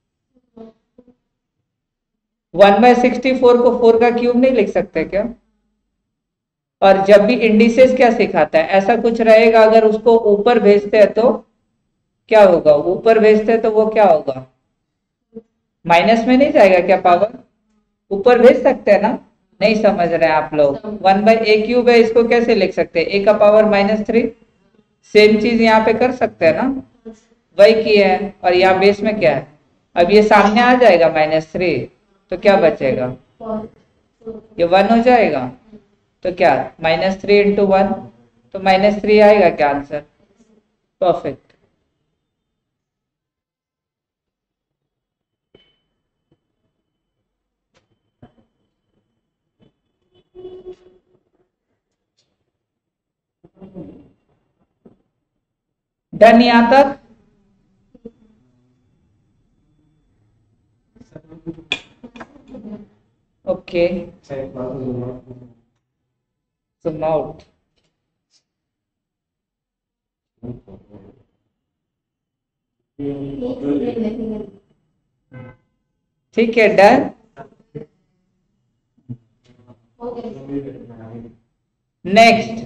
वन बाई सिक्सटी फोर को फोर का क्यूब नहीं लिख सकते क्या? और जब भी इंडिसेस क्या सिखाता है, ऐसा कुछ रहेगा, अगर उसको ऊपर भेजते हैं तो क्या होगा? ऊपर भेजते हैं तो वो क्या होगा? माइनस में नहीं जाएगा क्या पावर? ऊपर भेज सकते हैं ना? नहीं समझ रहे हैं आप लोग? वन बाई ए क्यूब है, इसको कैसे लिख सकते हैं? ए का पावर माइनस थ्री। सेम चीज यहाँ पे कर सकते हैं ना? वही की है। और यहाँ बेस में क्या है? अब ये सामने आ जाएगा माइनस थ्री, तो क्या बचेगा? ये वन हो जाएगा। तो क्या माइनस थ्री इंटू वन, तो माइनस थ्री आएगा क्या आंसर? परफेक्ट। डन यहाँ तक? Okay, zoom out. ठीक है, डन। नेक्स्ट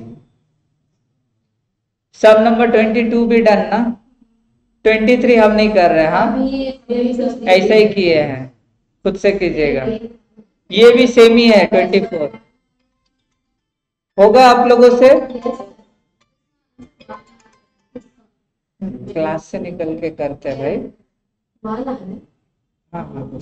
सब नंबर ट्वेंटी टू भी डन ना? ट्वेंटी थ्री हम नहीं कर रहे, हाँ ऐसा ही किए हैं, खुद से कीजिएगा। ये भी सेम ही है, ट्वेंटी फोर होगा आप लोगों से। क्लास से निकल के करते हैं भाई। हाँ हाँ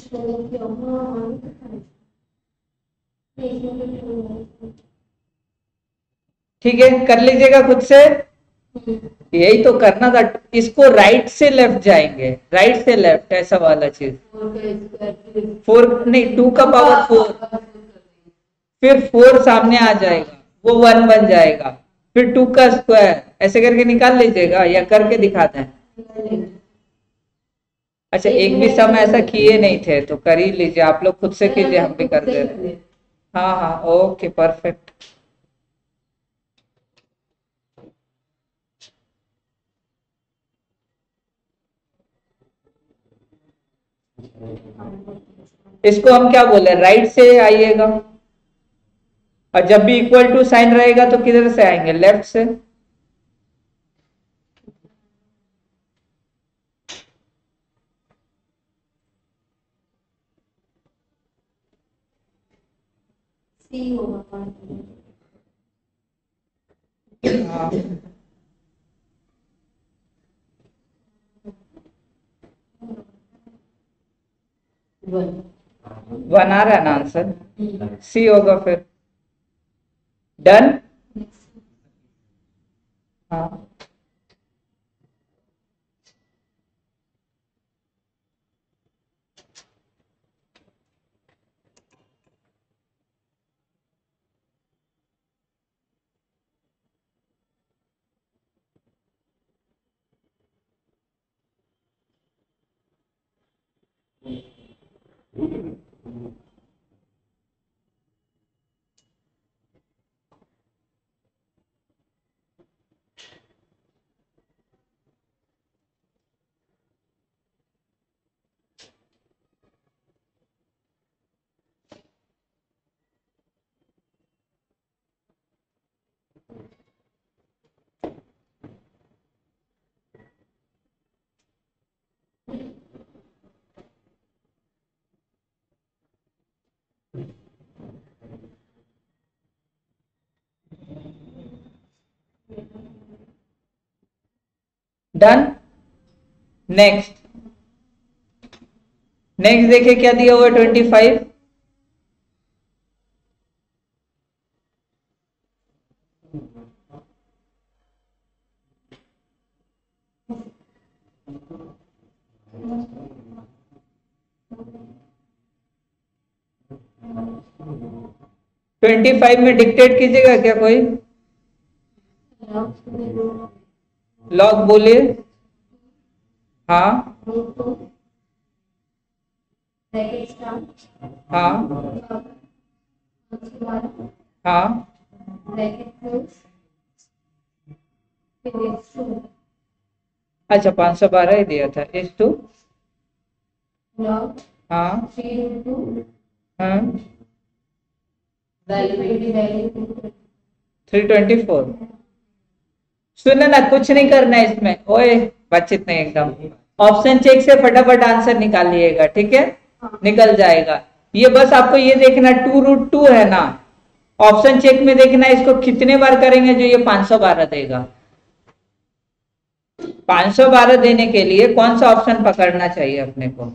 ठीक है, कर लीजिएगा खुद से। यही तो करना था, इसको राइट से लेफ्ट जाएंगे, राइट से लेफ्ट ऐसा वाला चीज। फोर नहीं, टू का पावर फोर, फिर फोर सामने आ जाएगा, वो वन बन जाएगा, फिर टू का स्क्वायर ऐसे करके निकाल लीजिएगा, या करके दिखाते हैं। अच्छा, एक भी सम ऐसा किए नहीं थे तो कर ही लीजिए, आप लोग खुद से कीजिए, हम भी कर दे रहे हैं। हाँ हाँ ओके परफेक्ट। इसको हम क्या बोले, राइट से आइएगा, और जब भी इक्वल टू साइन रहेगा तो किधर से आएंगे, लेफ्ट से। सी होगा। हाँ वन आ रहा है ना आंसर, सी होगा फिर। डन। हाँ डन। नेक्स्ट नेक्स्ट देखिए क्या दिया हुआ है, ट्वेंटी फाइव। ट्वेंटी फाइव में डिक्टेट कीजिएगा क्या कोई, लॉग बोलिए। हाँ हाँ हाँ अच्छा, पाँच सौ बारह ही दिया था, इस टू हाँ हाँ थ्री ट्वेंटी फोर। सुनना ना, कुछ नहीं करना है इसमें, ओए बातचीत नहीं एकदम। ऑप्शन चेक से फटाफट आंसर निकालिएगा, ठीक है, निकल जाएगा। ये बस आपको ये देखना, टू रूट टू है ना, ऑप्शन चेक में देखना इसको कितने बार करेंगे जो ये पाँच सौ बारह देगा। पाँच सौ बारह देने के लिए कौन सा ऑप्शन पकड़ना चाहिए अपने को,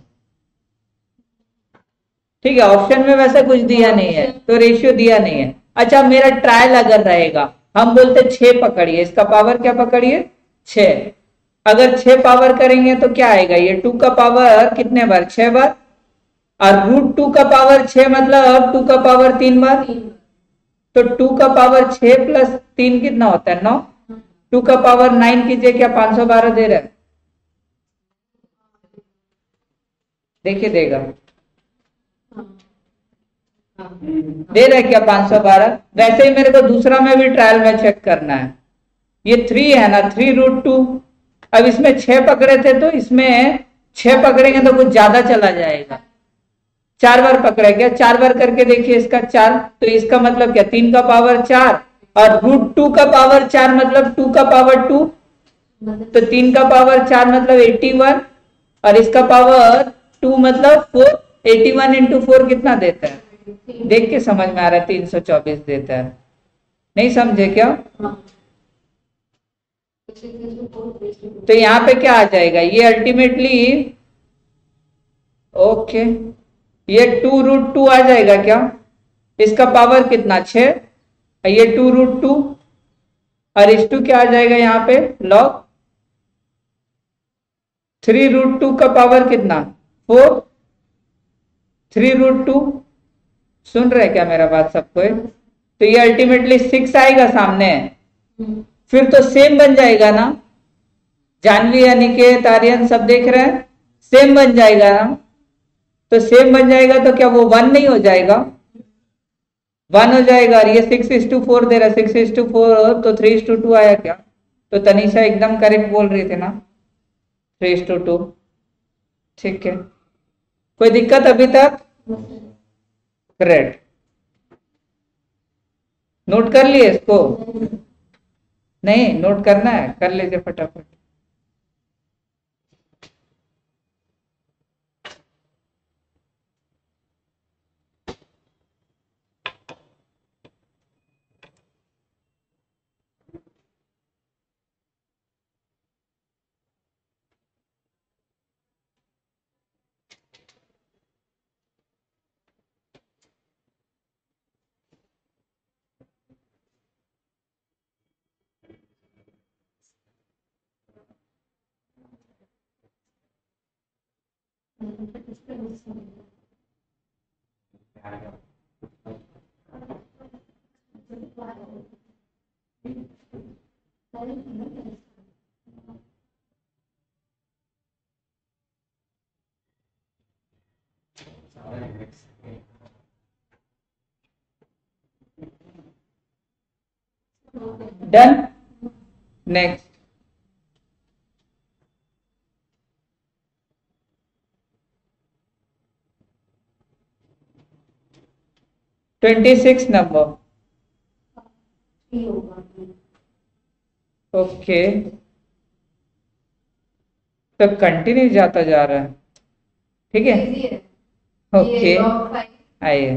ठीक है। ऑप्शन में वैसा कुछ दिया नहीं है तो रेशियो दिया नहीं है। अच्छा, मेरा ट्रायल अगर रहेगा, हम बोलते छह पकड़िए, इसका पावर क्या पकड़िए, छह। अगर छह पावर करेंगे तो क्या आएगा, ये टू का पावर कितने बार, छह बार, और रूट टू का पावर छह मतलब टू का पावर तीन बार। तो टू का पावर छह प्लस तीन कितना होता है? नौ। टू का पावर नाइन कीजिए, क्या पांच सौ बारह दे रहा है? देखिए देगा, दे रहा है क्या पांच सौ बारह? वैसे ही मेरे को दूसरा में भी ट्रायल में चेक करना है। ये थ्री है ना, थ्री रूट टू। अब इसमें छह पकड़े थे तो इसमें छह पकड़ेंगे तो कुछ ज्यादा चला जाएगा। चार बार पकड़ा क्या? चार बार करके देखिए इसका चार, तो इसका मतलब क्या? तीन का पावर चार और रूट टू का पावर चार मतलब टू का पावर टू, तो तीन का पावर चार मतलब एट्टी वन और इसका पावर टू मतलब four. Eighty one into four कितना देता है? देख के समझ में आ रहा है, तीन सौ चौबीस देता है। नहीं समझे क्या? तो यहाँ पे क्या आ जाएगा? ये अल्टीमेटली ओके, ये टू रूट टू आ जाएगा क्या? इसका पावर कितना? छह, ये टू रूट टू और इस टू क्या आ जाएगा यहाँ पे? लॉग थ्री रूट टू का पावर कितना? फोर। थ्री रूट टू, सुन रहे क्या मेरा बात सबको? तो ये अल्टीमेटली सिक्स आएगा सामने। फिर तो सेम बन जाएगा ना, जानवी अनिकेत आर्यन सब देख रहे हैं, सेम बन जाएगा ना। तो सेम बन जाएगा तो क्या वो वन नहीं हो जाएगा? वन हो जाएगा। और ये सिक्स इज टू फोर दे रहा है, सिक्स इज टू फोर तो थ्री इज टू टू आया क्या? तो तनीषा एकदम करेक्ट बोल रही थी ना, थ्री इज टू टू। ठीक है, कोई दिक्कत अभी तक? ग्रेट, नोट कर लिए इसको? नहीं, नोट करना है, कर लीजिए फटाफट। डन। नेक्स्ट ट्वेंटी सिक्स नंबर। ओके, तो कंटिन्यू जाता जा रहा है, ठीक है। ओके आइए,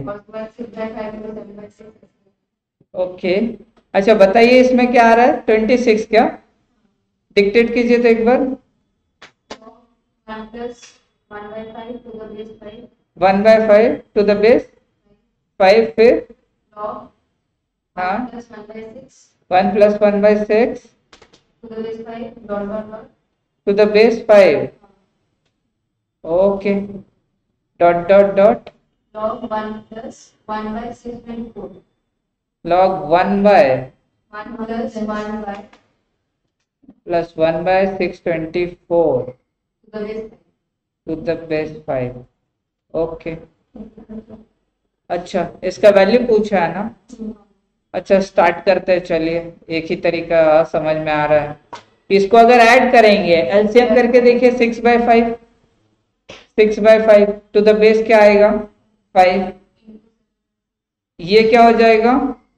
ओके अच्छा बताइए इसमें क्या आ रहा है? ट्वेंटी सिक्स क्या डिक्टेट कीजिए तो एक बार। One by five to the base five, फिर हाँ one plus one by six to the base five. Okay, dot dot dot log one plus one by six twenty-four. log one by one plus one by plus one by six twenty-four to the base to the base five. Okay, अच्छा इसका वैल्यू पूछा है ना। अच्छा स्टार्ट करते हैं, चलिए एक ही तरीका समझ में आ रहा है। इसको अगर ऐड करेंगे, एलसीएम करके देखिए, six by five, six by five to the base क्या आएगा? फाइव। ये क्या हो जाएगा?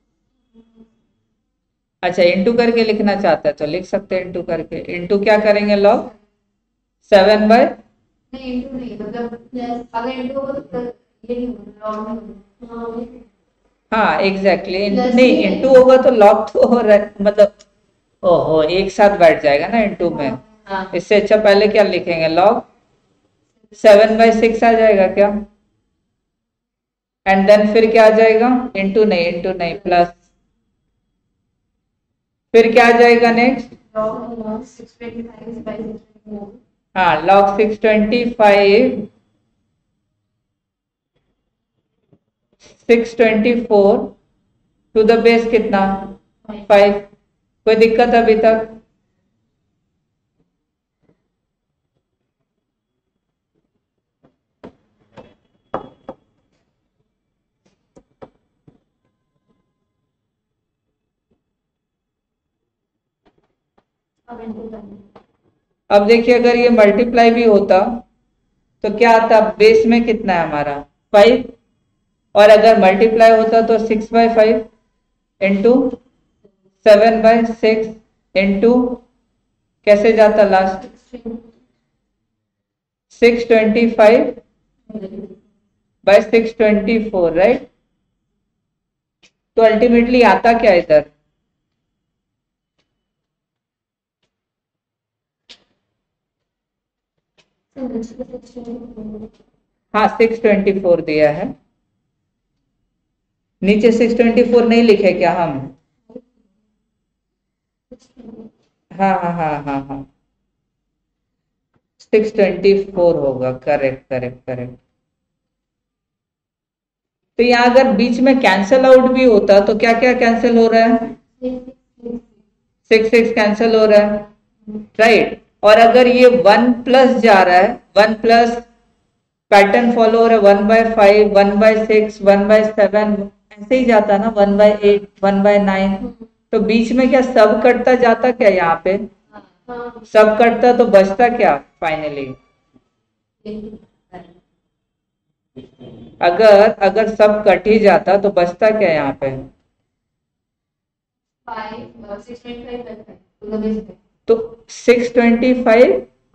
अच्छा इंटू करके लिखना चाहता है तो लिख सकते हैं इंटू करके। इंटू क्या करेंगे? लॉग सेवन बाय नहीं इंटू नहीं, मतलब अगर इंटू हो तो ये नहीं होगा, लॉग में। हाँ एग्जैक्टली, इंटू नहीं, इंटू होगा तो लॉग तो हो रहा है, मतलब ओहो एक साथ बैठ जाएगा ना इंटू में। हाँ। इससे अच्छा पहले क्या लिखेंगे? लॉग सेवन बाय सिक्स आ जाएगा क्या? एंड देन फिर क्या आ जाएगा? इंटू नहीं, इंटू नहीं, प्लस। फिर क्या आ जाएगा next? log six twenty-five by six twenty-four. हाँ log six twenty five six twenty four to the base कितना फाइव। कोई दिक्कत अभी तक? अब देखिए अगर ये मल्टीप्लाई भी होता तो क्या आता, बेस में कितना है हमारा फाइव, और अगर मल्टीप्लाई होता तो six by five into seven by six into कैसे जाता last six twenty five by six twenty four, right. तो अल्टीमेटली आता क्या इधर, हाँ सिक्स ट्वेंटी फोर दिया है, नीचे सिक्स ट्वेंटी फोर नहीं लिखे क्या हम? हाँ हाँ हाँ हाँ हाँ सिक्स ट्वेंटी फोर होगा, करेक्ट करेक्ट करेक्ट। तो यहाँ अगर बीच में कैंसिल आउट भी होता तो क्या क्या कैंसिल हो रहा है, सिक्स सिक्स कैंसिल हो रहा है, राइट। और अगर ये वन प्लस जा रहा है, वन प्लस पैटर्न फॉलो हो रहा है, one by five, one by six, one by seven, ऐसे ही जाता ना, one by eight, one by nine. तो बीच में क्या सब कटता जाता क्या, यहाँ पे सब कटता तो बचता क्या फाइनली, अगर अगर सब कट ही जाता तो बचता क्या यहाँ पे, तो six twenty five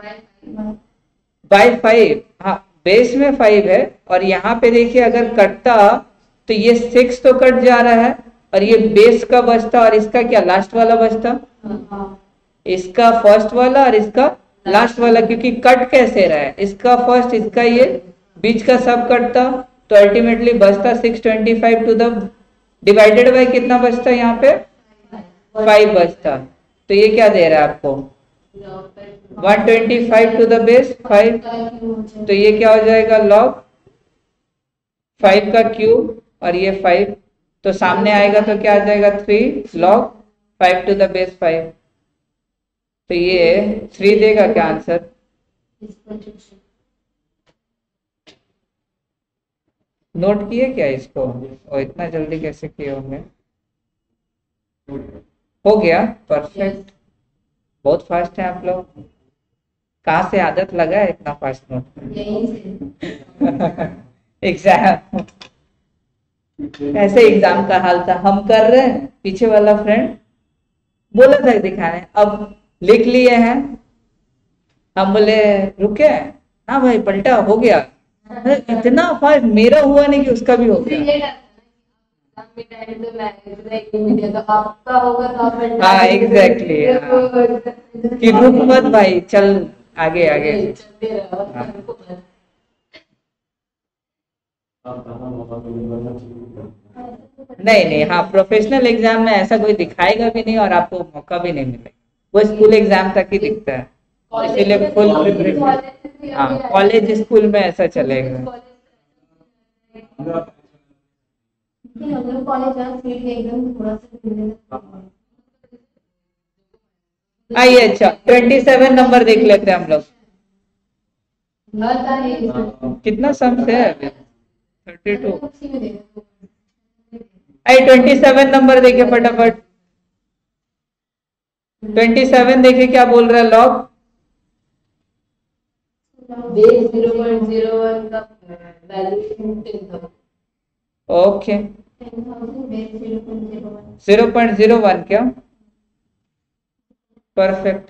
by five, हाँ बेस में फाइव है, और यहाँ पे देखिए अगर कटता तो ये सिक्स तो कट जा रहा है और ये बेस का बचता, और इसका क्या लास्ट वाला बचता, इसका फर्स्ट वाला और इसका लास्ट वाला, क्योंकि कट कैसे रहा है, इसका फर्स्ट इसका ये बीच का सब कटता, तो अल्टीमेटली बचता six twenty five to the divided by कितना बचता, यहाँ पे फाइव बचता। तो ये क्या दे रहा है आपको one twenty five to the base five, तो ये क्या हो जाएगा लॉग फाइव का क्यूब, और ये फाइव तो सामने आएगा तो क्या आ जाएगा three log five to the base five. तो ये थ्री देगा क्या आंसर, नोट किए क्या इसको, और इतना जल्दी कैसे किए होंगे, हो गया परफेक्ट। बहुत फास्ट है आप लोग, कहाँ से आदत लगा है इतना फास्ट नोट एग्जाम ऐसे एग्जाम का हाल था, हम कर रहे हैं, पीछे वाला फ्रेंड बोला था दिखाने, अब लिख लिए हैं, हम बोले रुके, हाँ भाई पलटा हो गया, इतना फास्ट मेरा हुआ नहीं कि उसका भी हो गया। हाँ एग्जैक्टली, कि रुक मत भाई, चल आगे आगे। नहीं नहीं, हाँ प्रोफेशनल एग्जाम में ऐसा कोई दिखाएगा भी नहीं और आपको मौका भी नहीं मिलेगा, वो स्कूल एग्जाम तक ही दिखता है, इसीलिए फुल प्रिपरेशन। हाँ कॉलेज स्कूल में ऐसा चलेगा। आइए अच्छा ट्वेंटी सेवन नंबर देख लेते हैं हम लोग, कितना सम्स है अभी thirty two. I twenty seven number देखे फटाफट, ट्वेंटी सेवन देखे क्या बोल रहा है log, base zero point zero one का वैल्यू टेन था, okay zero point zero one क्या, परफेक्ट।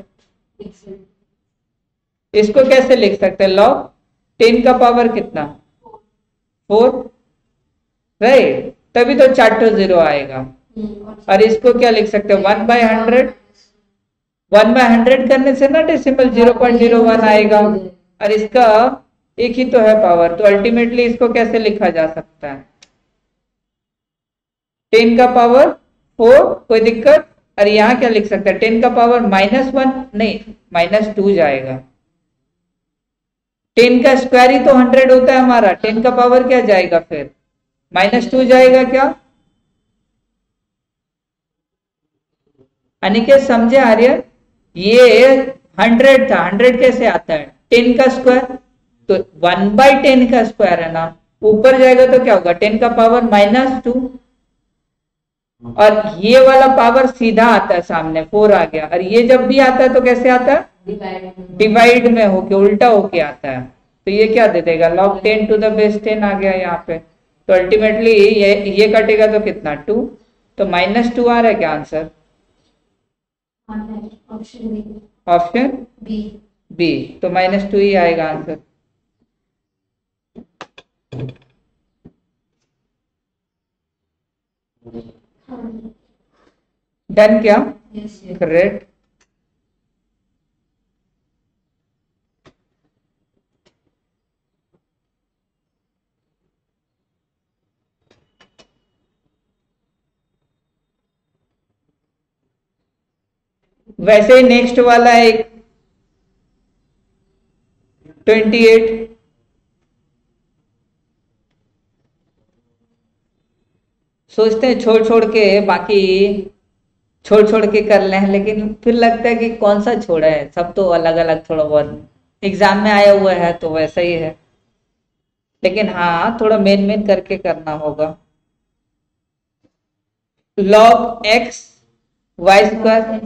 इसको कैसे लिख सकते हैं, लॉग टेन का पावर कितना फोर, राइट, तभी तो चार जीरो आएगा। और इसको क्या लिख सकते हैं one by hundred, one by hundred करने से ना decimal zero point zero one आएगा, और इसका एक ही तो है पावर, तो अल्टीमेटली इसको कैसे लिखा जा सकता है, टेन का पावर फोर, कोई दिक्कत। और यहाँ क्या लिख सकते हैं, टेन का पावर माइनस वन, नहीं माइनस टू जाएगा, टेन का स्क्वायर ही तो हंड्रेड होता है हमारा, टेन का पावर क्या जाएगा फिर माइनस टू जाएगा क्या, अनिकेत समझे आर्य? ये हंड्रेड था, हंड्रेड कैसे आता है? टेन का स्क्वायर, तो वन बाई टेन का स्क्वायर है ना, ऊपर जाएगा तो क्या होगा? टेन का पावर माइनस टू, और ये वाला पावर सीधा आता है सामने, फोर आ गया। और ये जब भी आता है तो कैसे आता है? डिवाइड में होके, उल्टा होके आता है। तो ये क्या दे देगा? Log ten to the base ten आ गया यहाँ पे। तो अल्टीमेटली ये ये कटेगा तो कितना? टू। तो माइनस टू आ रहा है क्या आंसर? Option B. बी, तो माइनस टू ही आएगा आंसर। डन क्या? ग्रेट। वैसे ही नेक्स्ट वाला है एक ट्वेंटी एट। सोचते हैं छोड़ छोड़ के, बाकी छोड़ छोड़ के कर लें, लेकिन फिर लगता है कि कौन सा छोड़ा है, सब तो अलग अलग थोड़ा बहुत एग्जाम में आया हुआ है तो वैसा ही है। लेकिन हाँ, थोड़ा मेन मेन करके करना होगा। Log x y square,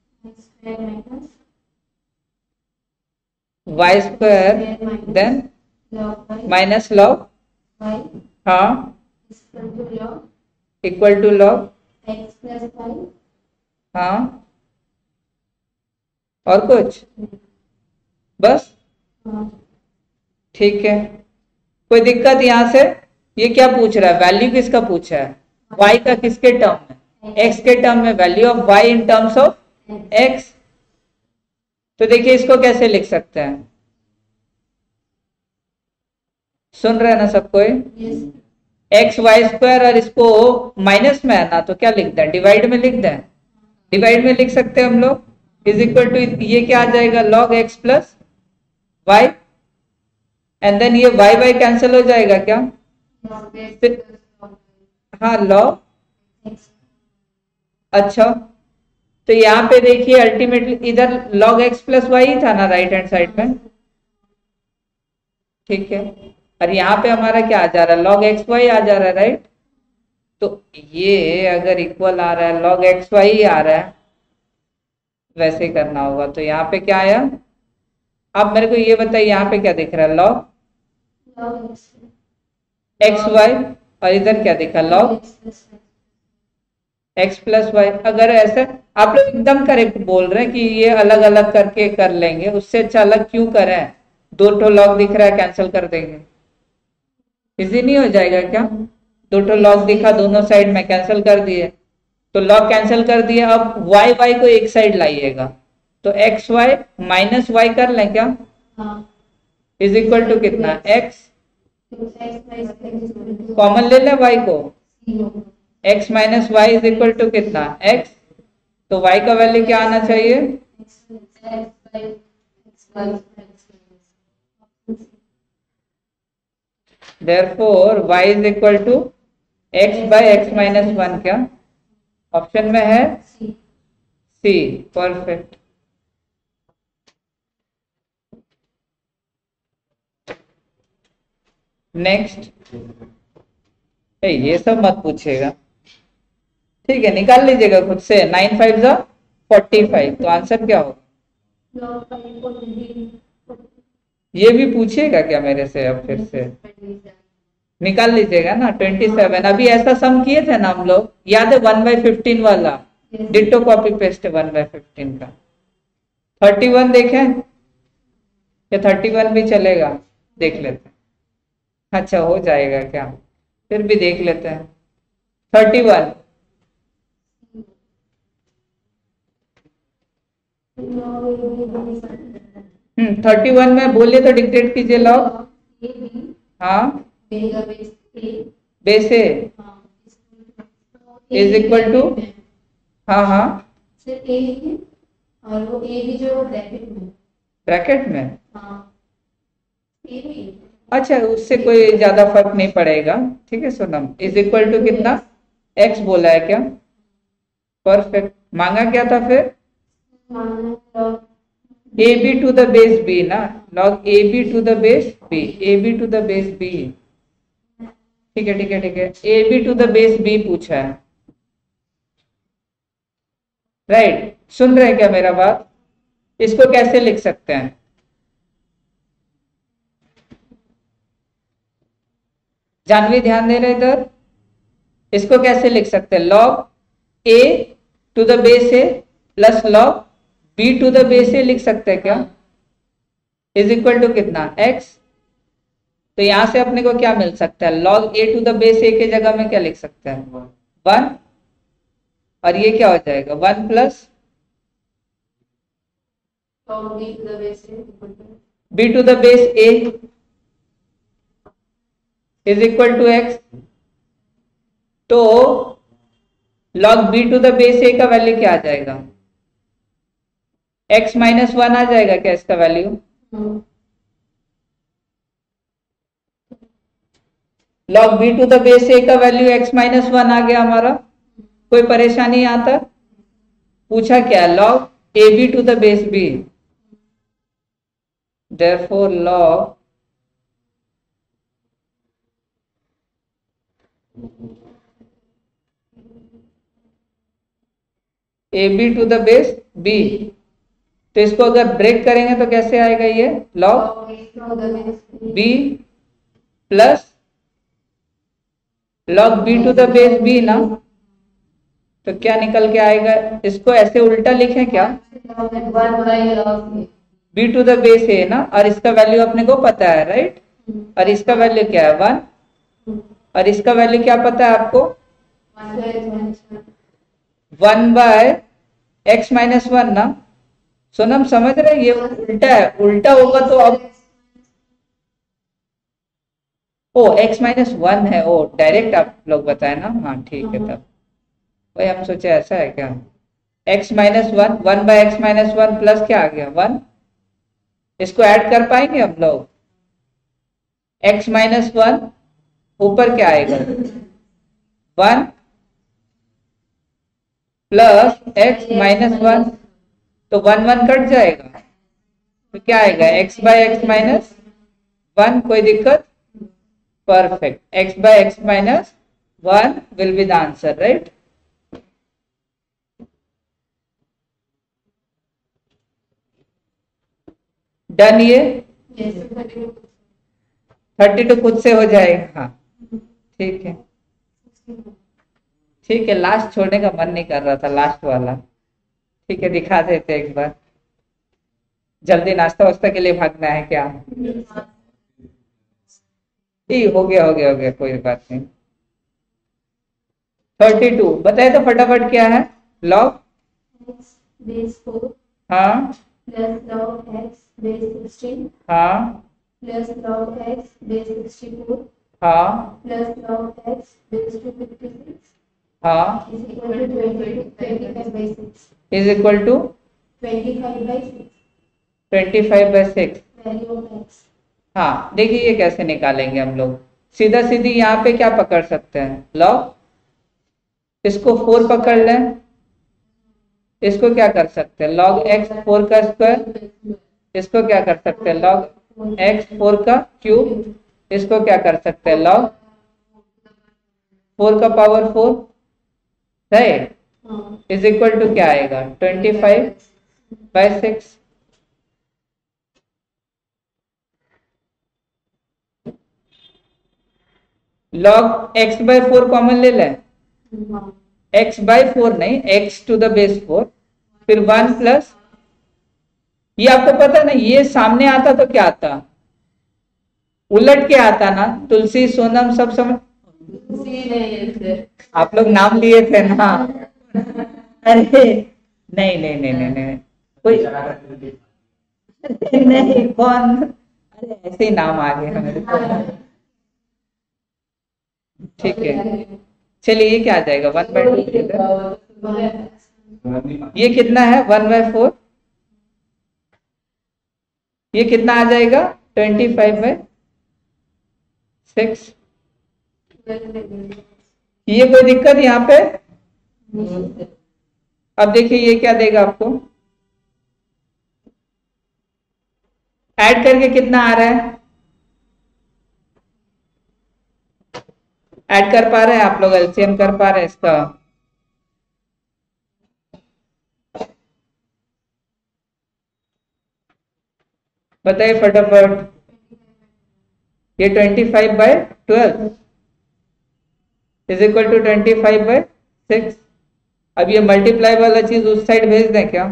y square then minus log, हाँ, इक्वल टू लॉग, हाँ, और कुछ बस? ठीक है, कोई दिक्कत यहाँ से? ये क्या पूछ रहा है? वैल्यू किसका पूछा है? y का किसके टर्म में? x के टर्म में। Value of y in terms of x। तो देखिए इसको कैसे लिख सकते हैं? सुन रहे हैं ना सब कोई? एक्स वाई स्क्वायर, और इसको माइनस में है ना, तो क्या लिख दें? डिवाइड में लिख दें। डिवाइड में लिख सकते हैं हम लोग, इज इक्वल टू, ये क्या आ जाएगा? Log x plus y, and then ये वाई वाई कैंसिल हो जाएगा क्या? हाँ, लॉग, अच्छा, तो यहाँ पे देखिए अल्टीमेटली इधर लॉग एक्स प्लस वाई था ना राइट हैंड साइड में, ठीक है, और यहाँ पे हमारा क्या आ जा रहा है? लॉग एक्स वाई आ जा रहा है, राइट। तो ये अगर इक्वल आ रहा है, लॉग एक्स वाई आ रहा है, वैसे ही करना होगा। तो यहाँ पे क्या आया? आप मेरे को ये बताइए, यहाँ पे क्या दिख रहा है? लॉग एक्स वाई, और इधर क्या दिखा? Log x plus y. अगर ऐसे आप लोग एकदम करेक्ट बोल रहे हैं कि ये अलग अलग करके कर लेंगे, उससे अच्छा अलग क्यों करें? दो ठो लॉग दिख रहा है, कैंसिल कर देंगे, इजी नहीं हो जाएगा क्या? दो ठो लॉग दिखा, दोनों साइड में कैंसिल कर दिए, तो लॉग कैंसिल कर दिए। अब वाई वाई को एक साइड लाइएगा, तो एक्स वाई माइनस वाई कर लें क्या? इज इक्वल टू कितना? एक्स कॉमन ले लें वाई को, x minus y is equal to कितना? एक्स। तो वाई का वैल्यू क्या आना चाहिए? Therefore y is equal to x by x minus one. क्या ऑप्शन में है? सी, परफेक्ट। नेक्स्ट, ये सब मत पूछेगा, ठीक है, निकाल लीजिएगा खुद से। नाइन फाइव जा फोर्टी फाइव, तो आंसर क्या होगा? ये भी पूछेगा क्या मेरे से? अब फिर से निकाल लीजिएगा ना। ट्वेंटी सेवन, अभी ऐसा सम किए थे ना हम लोग, याद है? वन बाई फिफ्टीन वाला, डिटो कॉपी पेस्ट है वन बाई फिफ्टीन का। थर्टी वन देखें या थर्टी वन भी चलेगा? देख लेते हैं। अच्छा, हो जाएगा क्या? फिर भी देख लेते हैं। Thirty one, hmm thirty one में बोलिए तो डिक्टेट कीजिए। लॉग, हाँ, base a is equal to, हाँ हाँ, और वो ए भी जो ब्रैकेट में, ब्रैकेट में, हाँ, ए भी। अच्छा, उससे कोई ज्यादा फर्क नहीं पड़ेगा, ठीक है सोनम। इज इक्वल टू कितना? एक्स बोला है क्या? परफेक्ट। मांगा क्या था फिर? log a b to the base b ना, log a b to the base b, a b to the base b. ठीक है ठीक है ठीक है, a b to the base b पूछा है, राइट right. सुन रहे हैं क्या मेरा बात? इसको कैसे लिख सकते हैं? जानवी ध्यान दे रहे इधर, इसको कैसे लिख सकते हैं? Log A to the base a plus log b to the base a लिख सकते हैं क्या? इज इक्वल टू कितना? एक्स। तो यहां से अपने को क्या मिल सकता है? Log A to the base a के जगह में क्या लिख सकते हैं? वन। और ये क्या हो जाएगा? One plus log b to the base a equal to b to the base a is equal to x. तो log b to the base a का वैल्यू क्या आ जाएगा? एक्स माइनस वन आ जाएगा क्या इसका value? Log b to the base a का वैल्यू एक्स माइनस वन आ गया हमारा। कोई परेशानी यहाँ तक? पूछा क्या? Log a b to the base b, therefore log a b to the base b. तो इसको अगर ब्रेक करेंगे तो कैसे आएगा ये? Log log a to the base b b plus log b to the base b ना, तो क्या निकल के आएगा? इसको ऐसे उल्टा लिखें क्या? one by log a b to the base ए ना, और इसका वैल्यू अपने को पता है, राइट? और इसका वैल्यू क्या है? वन। और इसका वैल्यू क्या पता है आपको? one by x minus one one by x minus one ना। सोनम समझ रहे? ये उल्टा है, उल्टा होगा तो अब ओ एक्स माइनस वन है, ओ डायरेक्ट आप लोग बताए ना। हाँ ठीक है, तब वही हम सोचे ऐसा है क्या? X minus one, one by x minus one plus क्या आ गया? वन। इसको ऐड कर पाएंगे हम लोग? एक्स माइनस वन ऊपर क्या आएगा? One plus x minus one, तो वन वन कट जाएगा, तो क्या आएगा? X by x minus one. कोई दिक्कत? Perfect. X by x minus one will be the answer, right? Done. ये yes thirty-two थर्टी टू खुद से हो जाएगा। हाँ ठीक है ठीक है, लास्ट छोड़ने का मन नहीं कर रहा था, लास्ट वाला। ठीक है, दिखा देते एक बार। जल्दी नाश्ता वास्ता के लिए भागना है क्या? ठीक, हो गया हो गया हो गया, कोई बात नहीं। थर्टी टू बताए तो फटाफट क्या है? लॉग x base four हाँ plus log x base sixteen हाँ plus log x base sixty-four हाँ plus log x base two fifty-six हाँ is equal to twenty twenty-five by six is equal to twenty-five by six twenty five by six. value of x हाँ देखिए, ये कैसे निकालेंगे हम लोग? सीधा सीधी यहाँ पे क्या पकड़ सकते हैं? लॉग, इसको फोर पकड़ लें, इसको क्या कर सकते हैं? लॉग एक्स फोर का स्क्वायर। इसको क्या कर सकते हैं? लॉग एक्स फोर का क्यूब। इसको क्या कर सकते हैं? लॉग फोर का power four, right? Is equal to क्या आएगा? Twenty five by six. Log x by four common ले लें। एक्स बाय फोर नहीं, x to the base four, फिर वन प्लस, ये आपको पता ना, ये सामने आता तो क्या आता? उलट के आता ना। तुलसी, सोनम सब समझ, आप लोग नाम लिए थे ना। अरे नहीं नहीं नहीं नहीं नहीं कोई नहीं, कौन? अरे ऐसे ही नाम आ गए मेरे को। ठीक है, चलिए ये क्या आ जाएगा? One by two. ये कितना है? One by four. ये कितना आ जाएगा? Twenty five by six. ये कोई दिक्कत यहाँ पे? अब देखिए ये क्या देगा आपको, ऐड करके कितना आ रहा है, ऐड कर पा रहे हैं आप लोग, एलसीएम कर पा रहे हैं इसका? बताइए फटाफट। ये twenty five by twelve is equal to twenty five by six. अब ये मल्टीप्लाई वाला चीज उस साइड भेज दें क्या?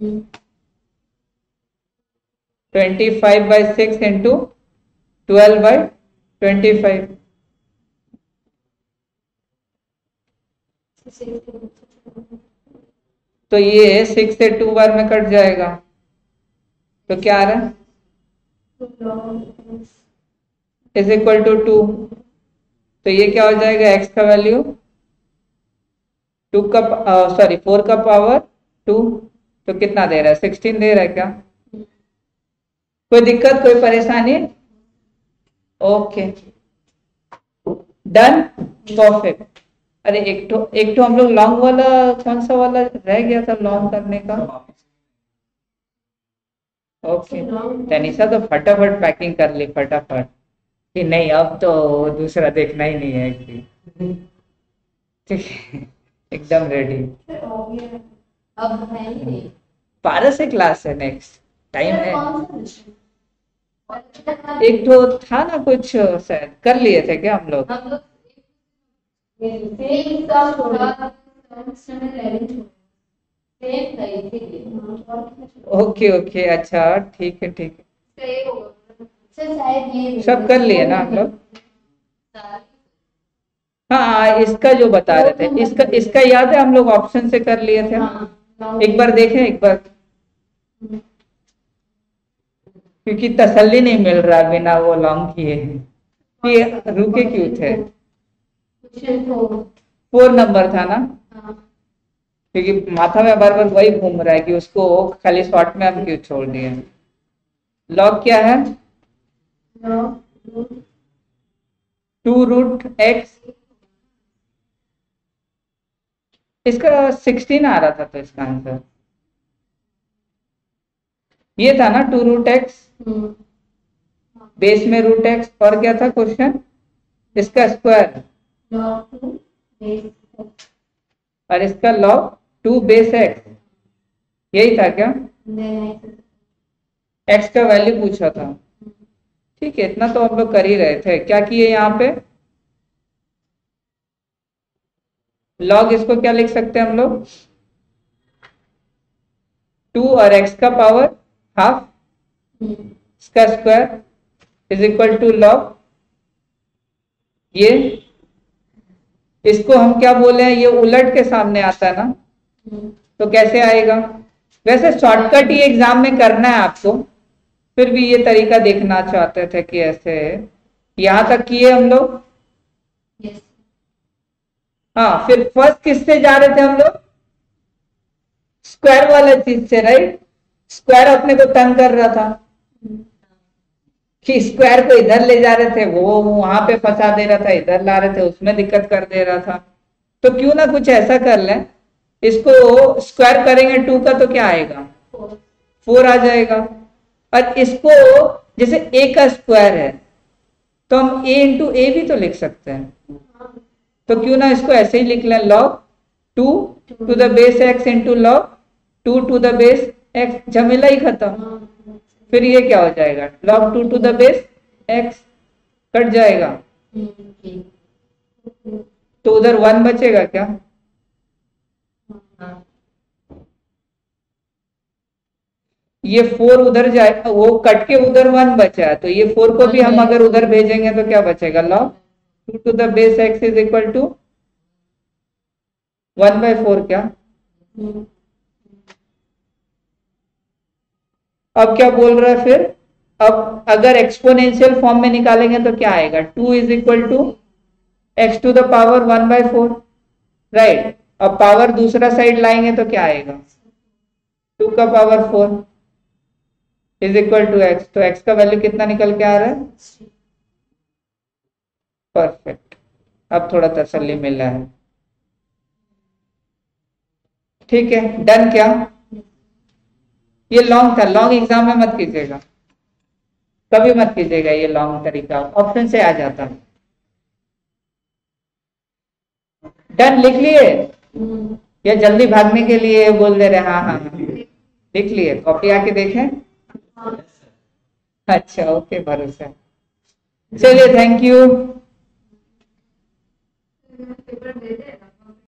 Twenty five by six into twelve by twenty five. तो ये सिक्स से टू बार में कट जाएगा, तो क्या आ रहा है, इज इक्वल टू टू। तो ये क्या हो जाएगा, एक्स का वैल्यू टू का सॉरी फोर का पावर टू, तो कितना दे रहा है, सिक्सटीन दे रहा है क्या? कोई दिक्कत, कोई परेशानी? Okay done, perfect. अरे एक तो एक तो हम लोग लॉन्ग वाला कौन सा वाला रह गया था लॉन्ग करने का? ओके तनिषा तो फटाफट पैकिंग कर ली फटाफट कि नहीं अब तो दूसरा देखना ही नहीं है कि ठीक है, एकदम रेडी। अब है ही नहीं। बारह से क्लास है, नेक्स्ट टाइम है। कौन सा विषय? एक तो था ना कुछ शायद कर लिए थे क्या हम लोग? हम लोग सेम का थोड़ा सेमेस्टर में इलेवन सेम था इसीलिए। ओके ओके अच्छा ठीक है ठीक है, सेम होगा सर, शायद ये सब कर लिए ना हम लोग? हाँ इसका जो बता रहे थे, इसका इसका याद है हम लोग ऑप्शन से कर लिए थे। एक बार देखें एक बार, क्योंकि तसल्ली नहीं मिल रहा बिना वो लॉन्ग किए कि रुके क्यों थे। फोर नंबर था ना, क्योंकि माथा में बार बार वही घूम रहा है कि उसको खाली शॉर्ट में हम क्यों छोड़ दिए। लॉग क्या है, टू रूट एक्स, इसका सिक्सटीन आ रहा था तो इसका आंसर ये था ना, टू रूट एक्स बेस में रूट एक्स, और क्या था क्वेश्चन, इसका स्क्वायर और इसका लॉग टू बेस एक्स, यही था क्या? एक्स का वैल्यू पूछा था, ठीक है इतना तो हम लोग कर ही रहे थे। क्या किए यहाँ पे, लॉग इसको क्या लिख सकते हैं हम लोग, टू और एक्स का पावर हाफ, इसका square is equal to log, ये इसको हम क्या बोले हैं, ये उलट के सामने आता है ना, तो कैसे आएगा? वैसे शॉर्टकट ही एग्जाम में करना है आपको, फिर भी ये तरीका देखना चाहते थे कि ऐसे यहां तक किए हम लोग। हाँ फिर फर्स्ट किससे जा रहे थे हम लोग, स्क्वायर वाला चीज से, राइट? स्क्वायर अपने को तंग कर रहा था कि स्क्वायर को इधर ले जा रहे थे, वो वहां पे फंसा दे रहा था, इधर ला रहे थे उसमें दिक्कत कर दे रहा था। तो क्यों ना कुछ ऐसा कर लें, इसको स्क्वायर करेंगे टू का तो क्या आएगा, फोर आ जाएगा। और इसको जैसे ए का स्क्वायर है तो हम ए इंटू ए भी तो लिख सकते हैं, तो क्यों ना इसको ऐसे ही लिख लें, log two to the base x into log two to the base x, झमेला ही खत्म। फिर ये क्या हो जाएगा, log two to the base x cut जाएगा, तो उधर वन बचेगा क्या? ये फोर उधर जाए, वो कट के उधर वन बचा है, तो ये फोर को भी हम अगर उधर भेजेंगे तो क्या बचेगा, log two to the base x is equal to one by four. क्या अब क्या बोल रहा है फिर, अब अगर एक्सपोनेंशियल फॉर्म में निकालेंगे तो क्या आएगा, two is equal to x to the power one by four, right? अब पावर दूसरा साइड लाएंगे तो क्या आएगा, टू का power four is equal to x, तो एक्स का वैल्यू कितना निकल के आ रहा है, परफेक्ट। अब थोड़ा तसल्ली मिला है, ठीक है, डन। क्या ये लॉन्ग था, लॉन्ग एग्जाम में मत कीजिएगा, कभी मत कीजिएगा ये लॉन्ग तरीका, ऑप्शन से आ जाता है। डन, लिख लिए या जल्दी भागने के लिए बोल दे रहे? हाँ हाँ हाँ लिख लिए, कॉपी आके देखें। अच्छा ओके, भरोसा। चलिए, थैंक यू।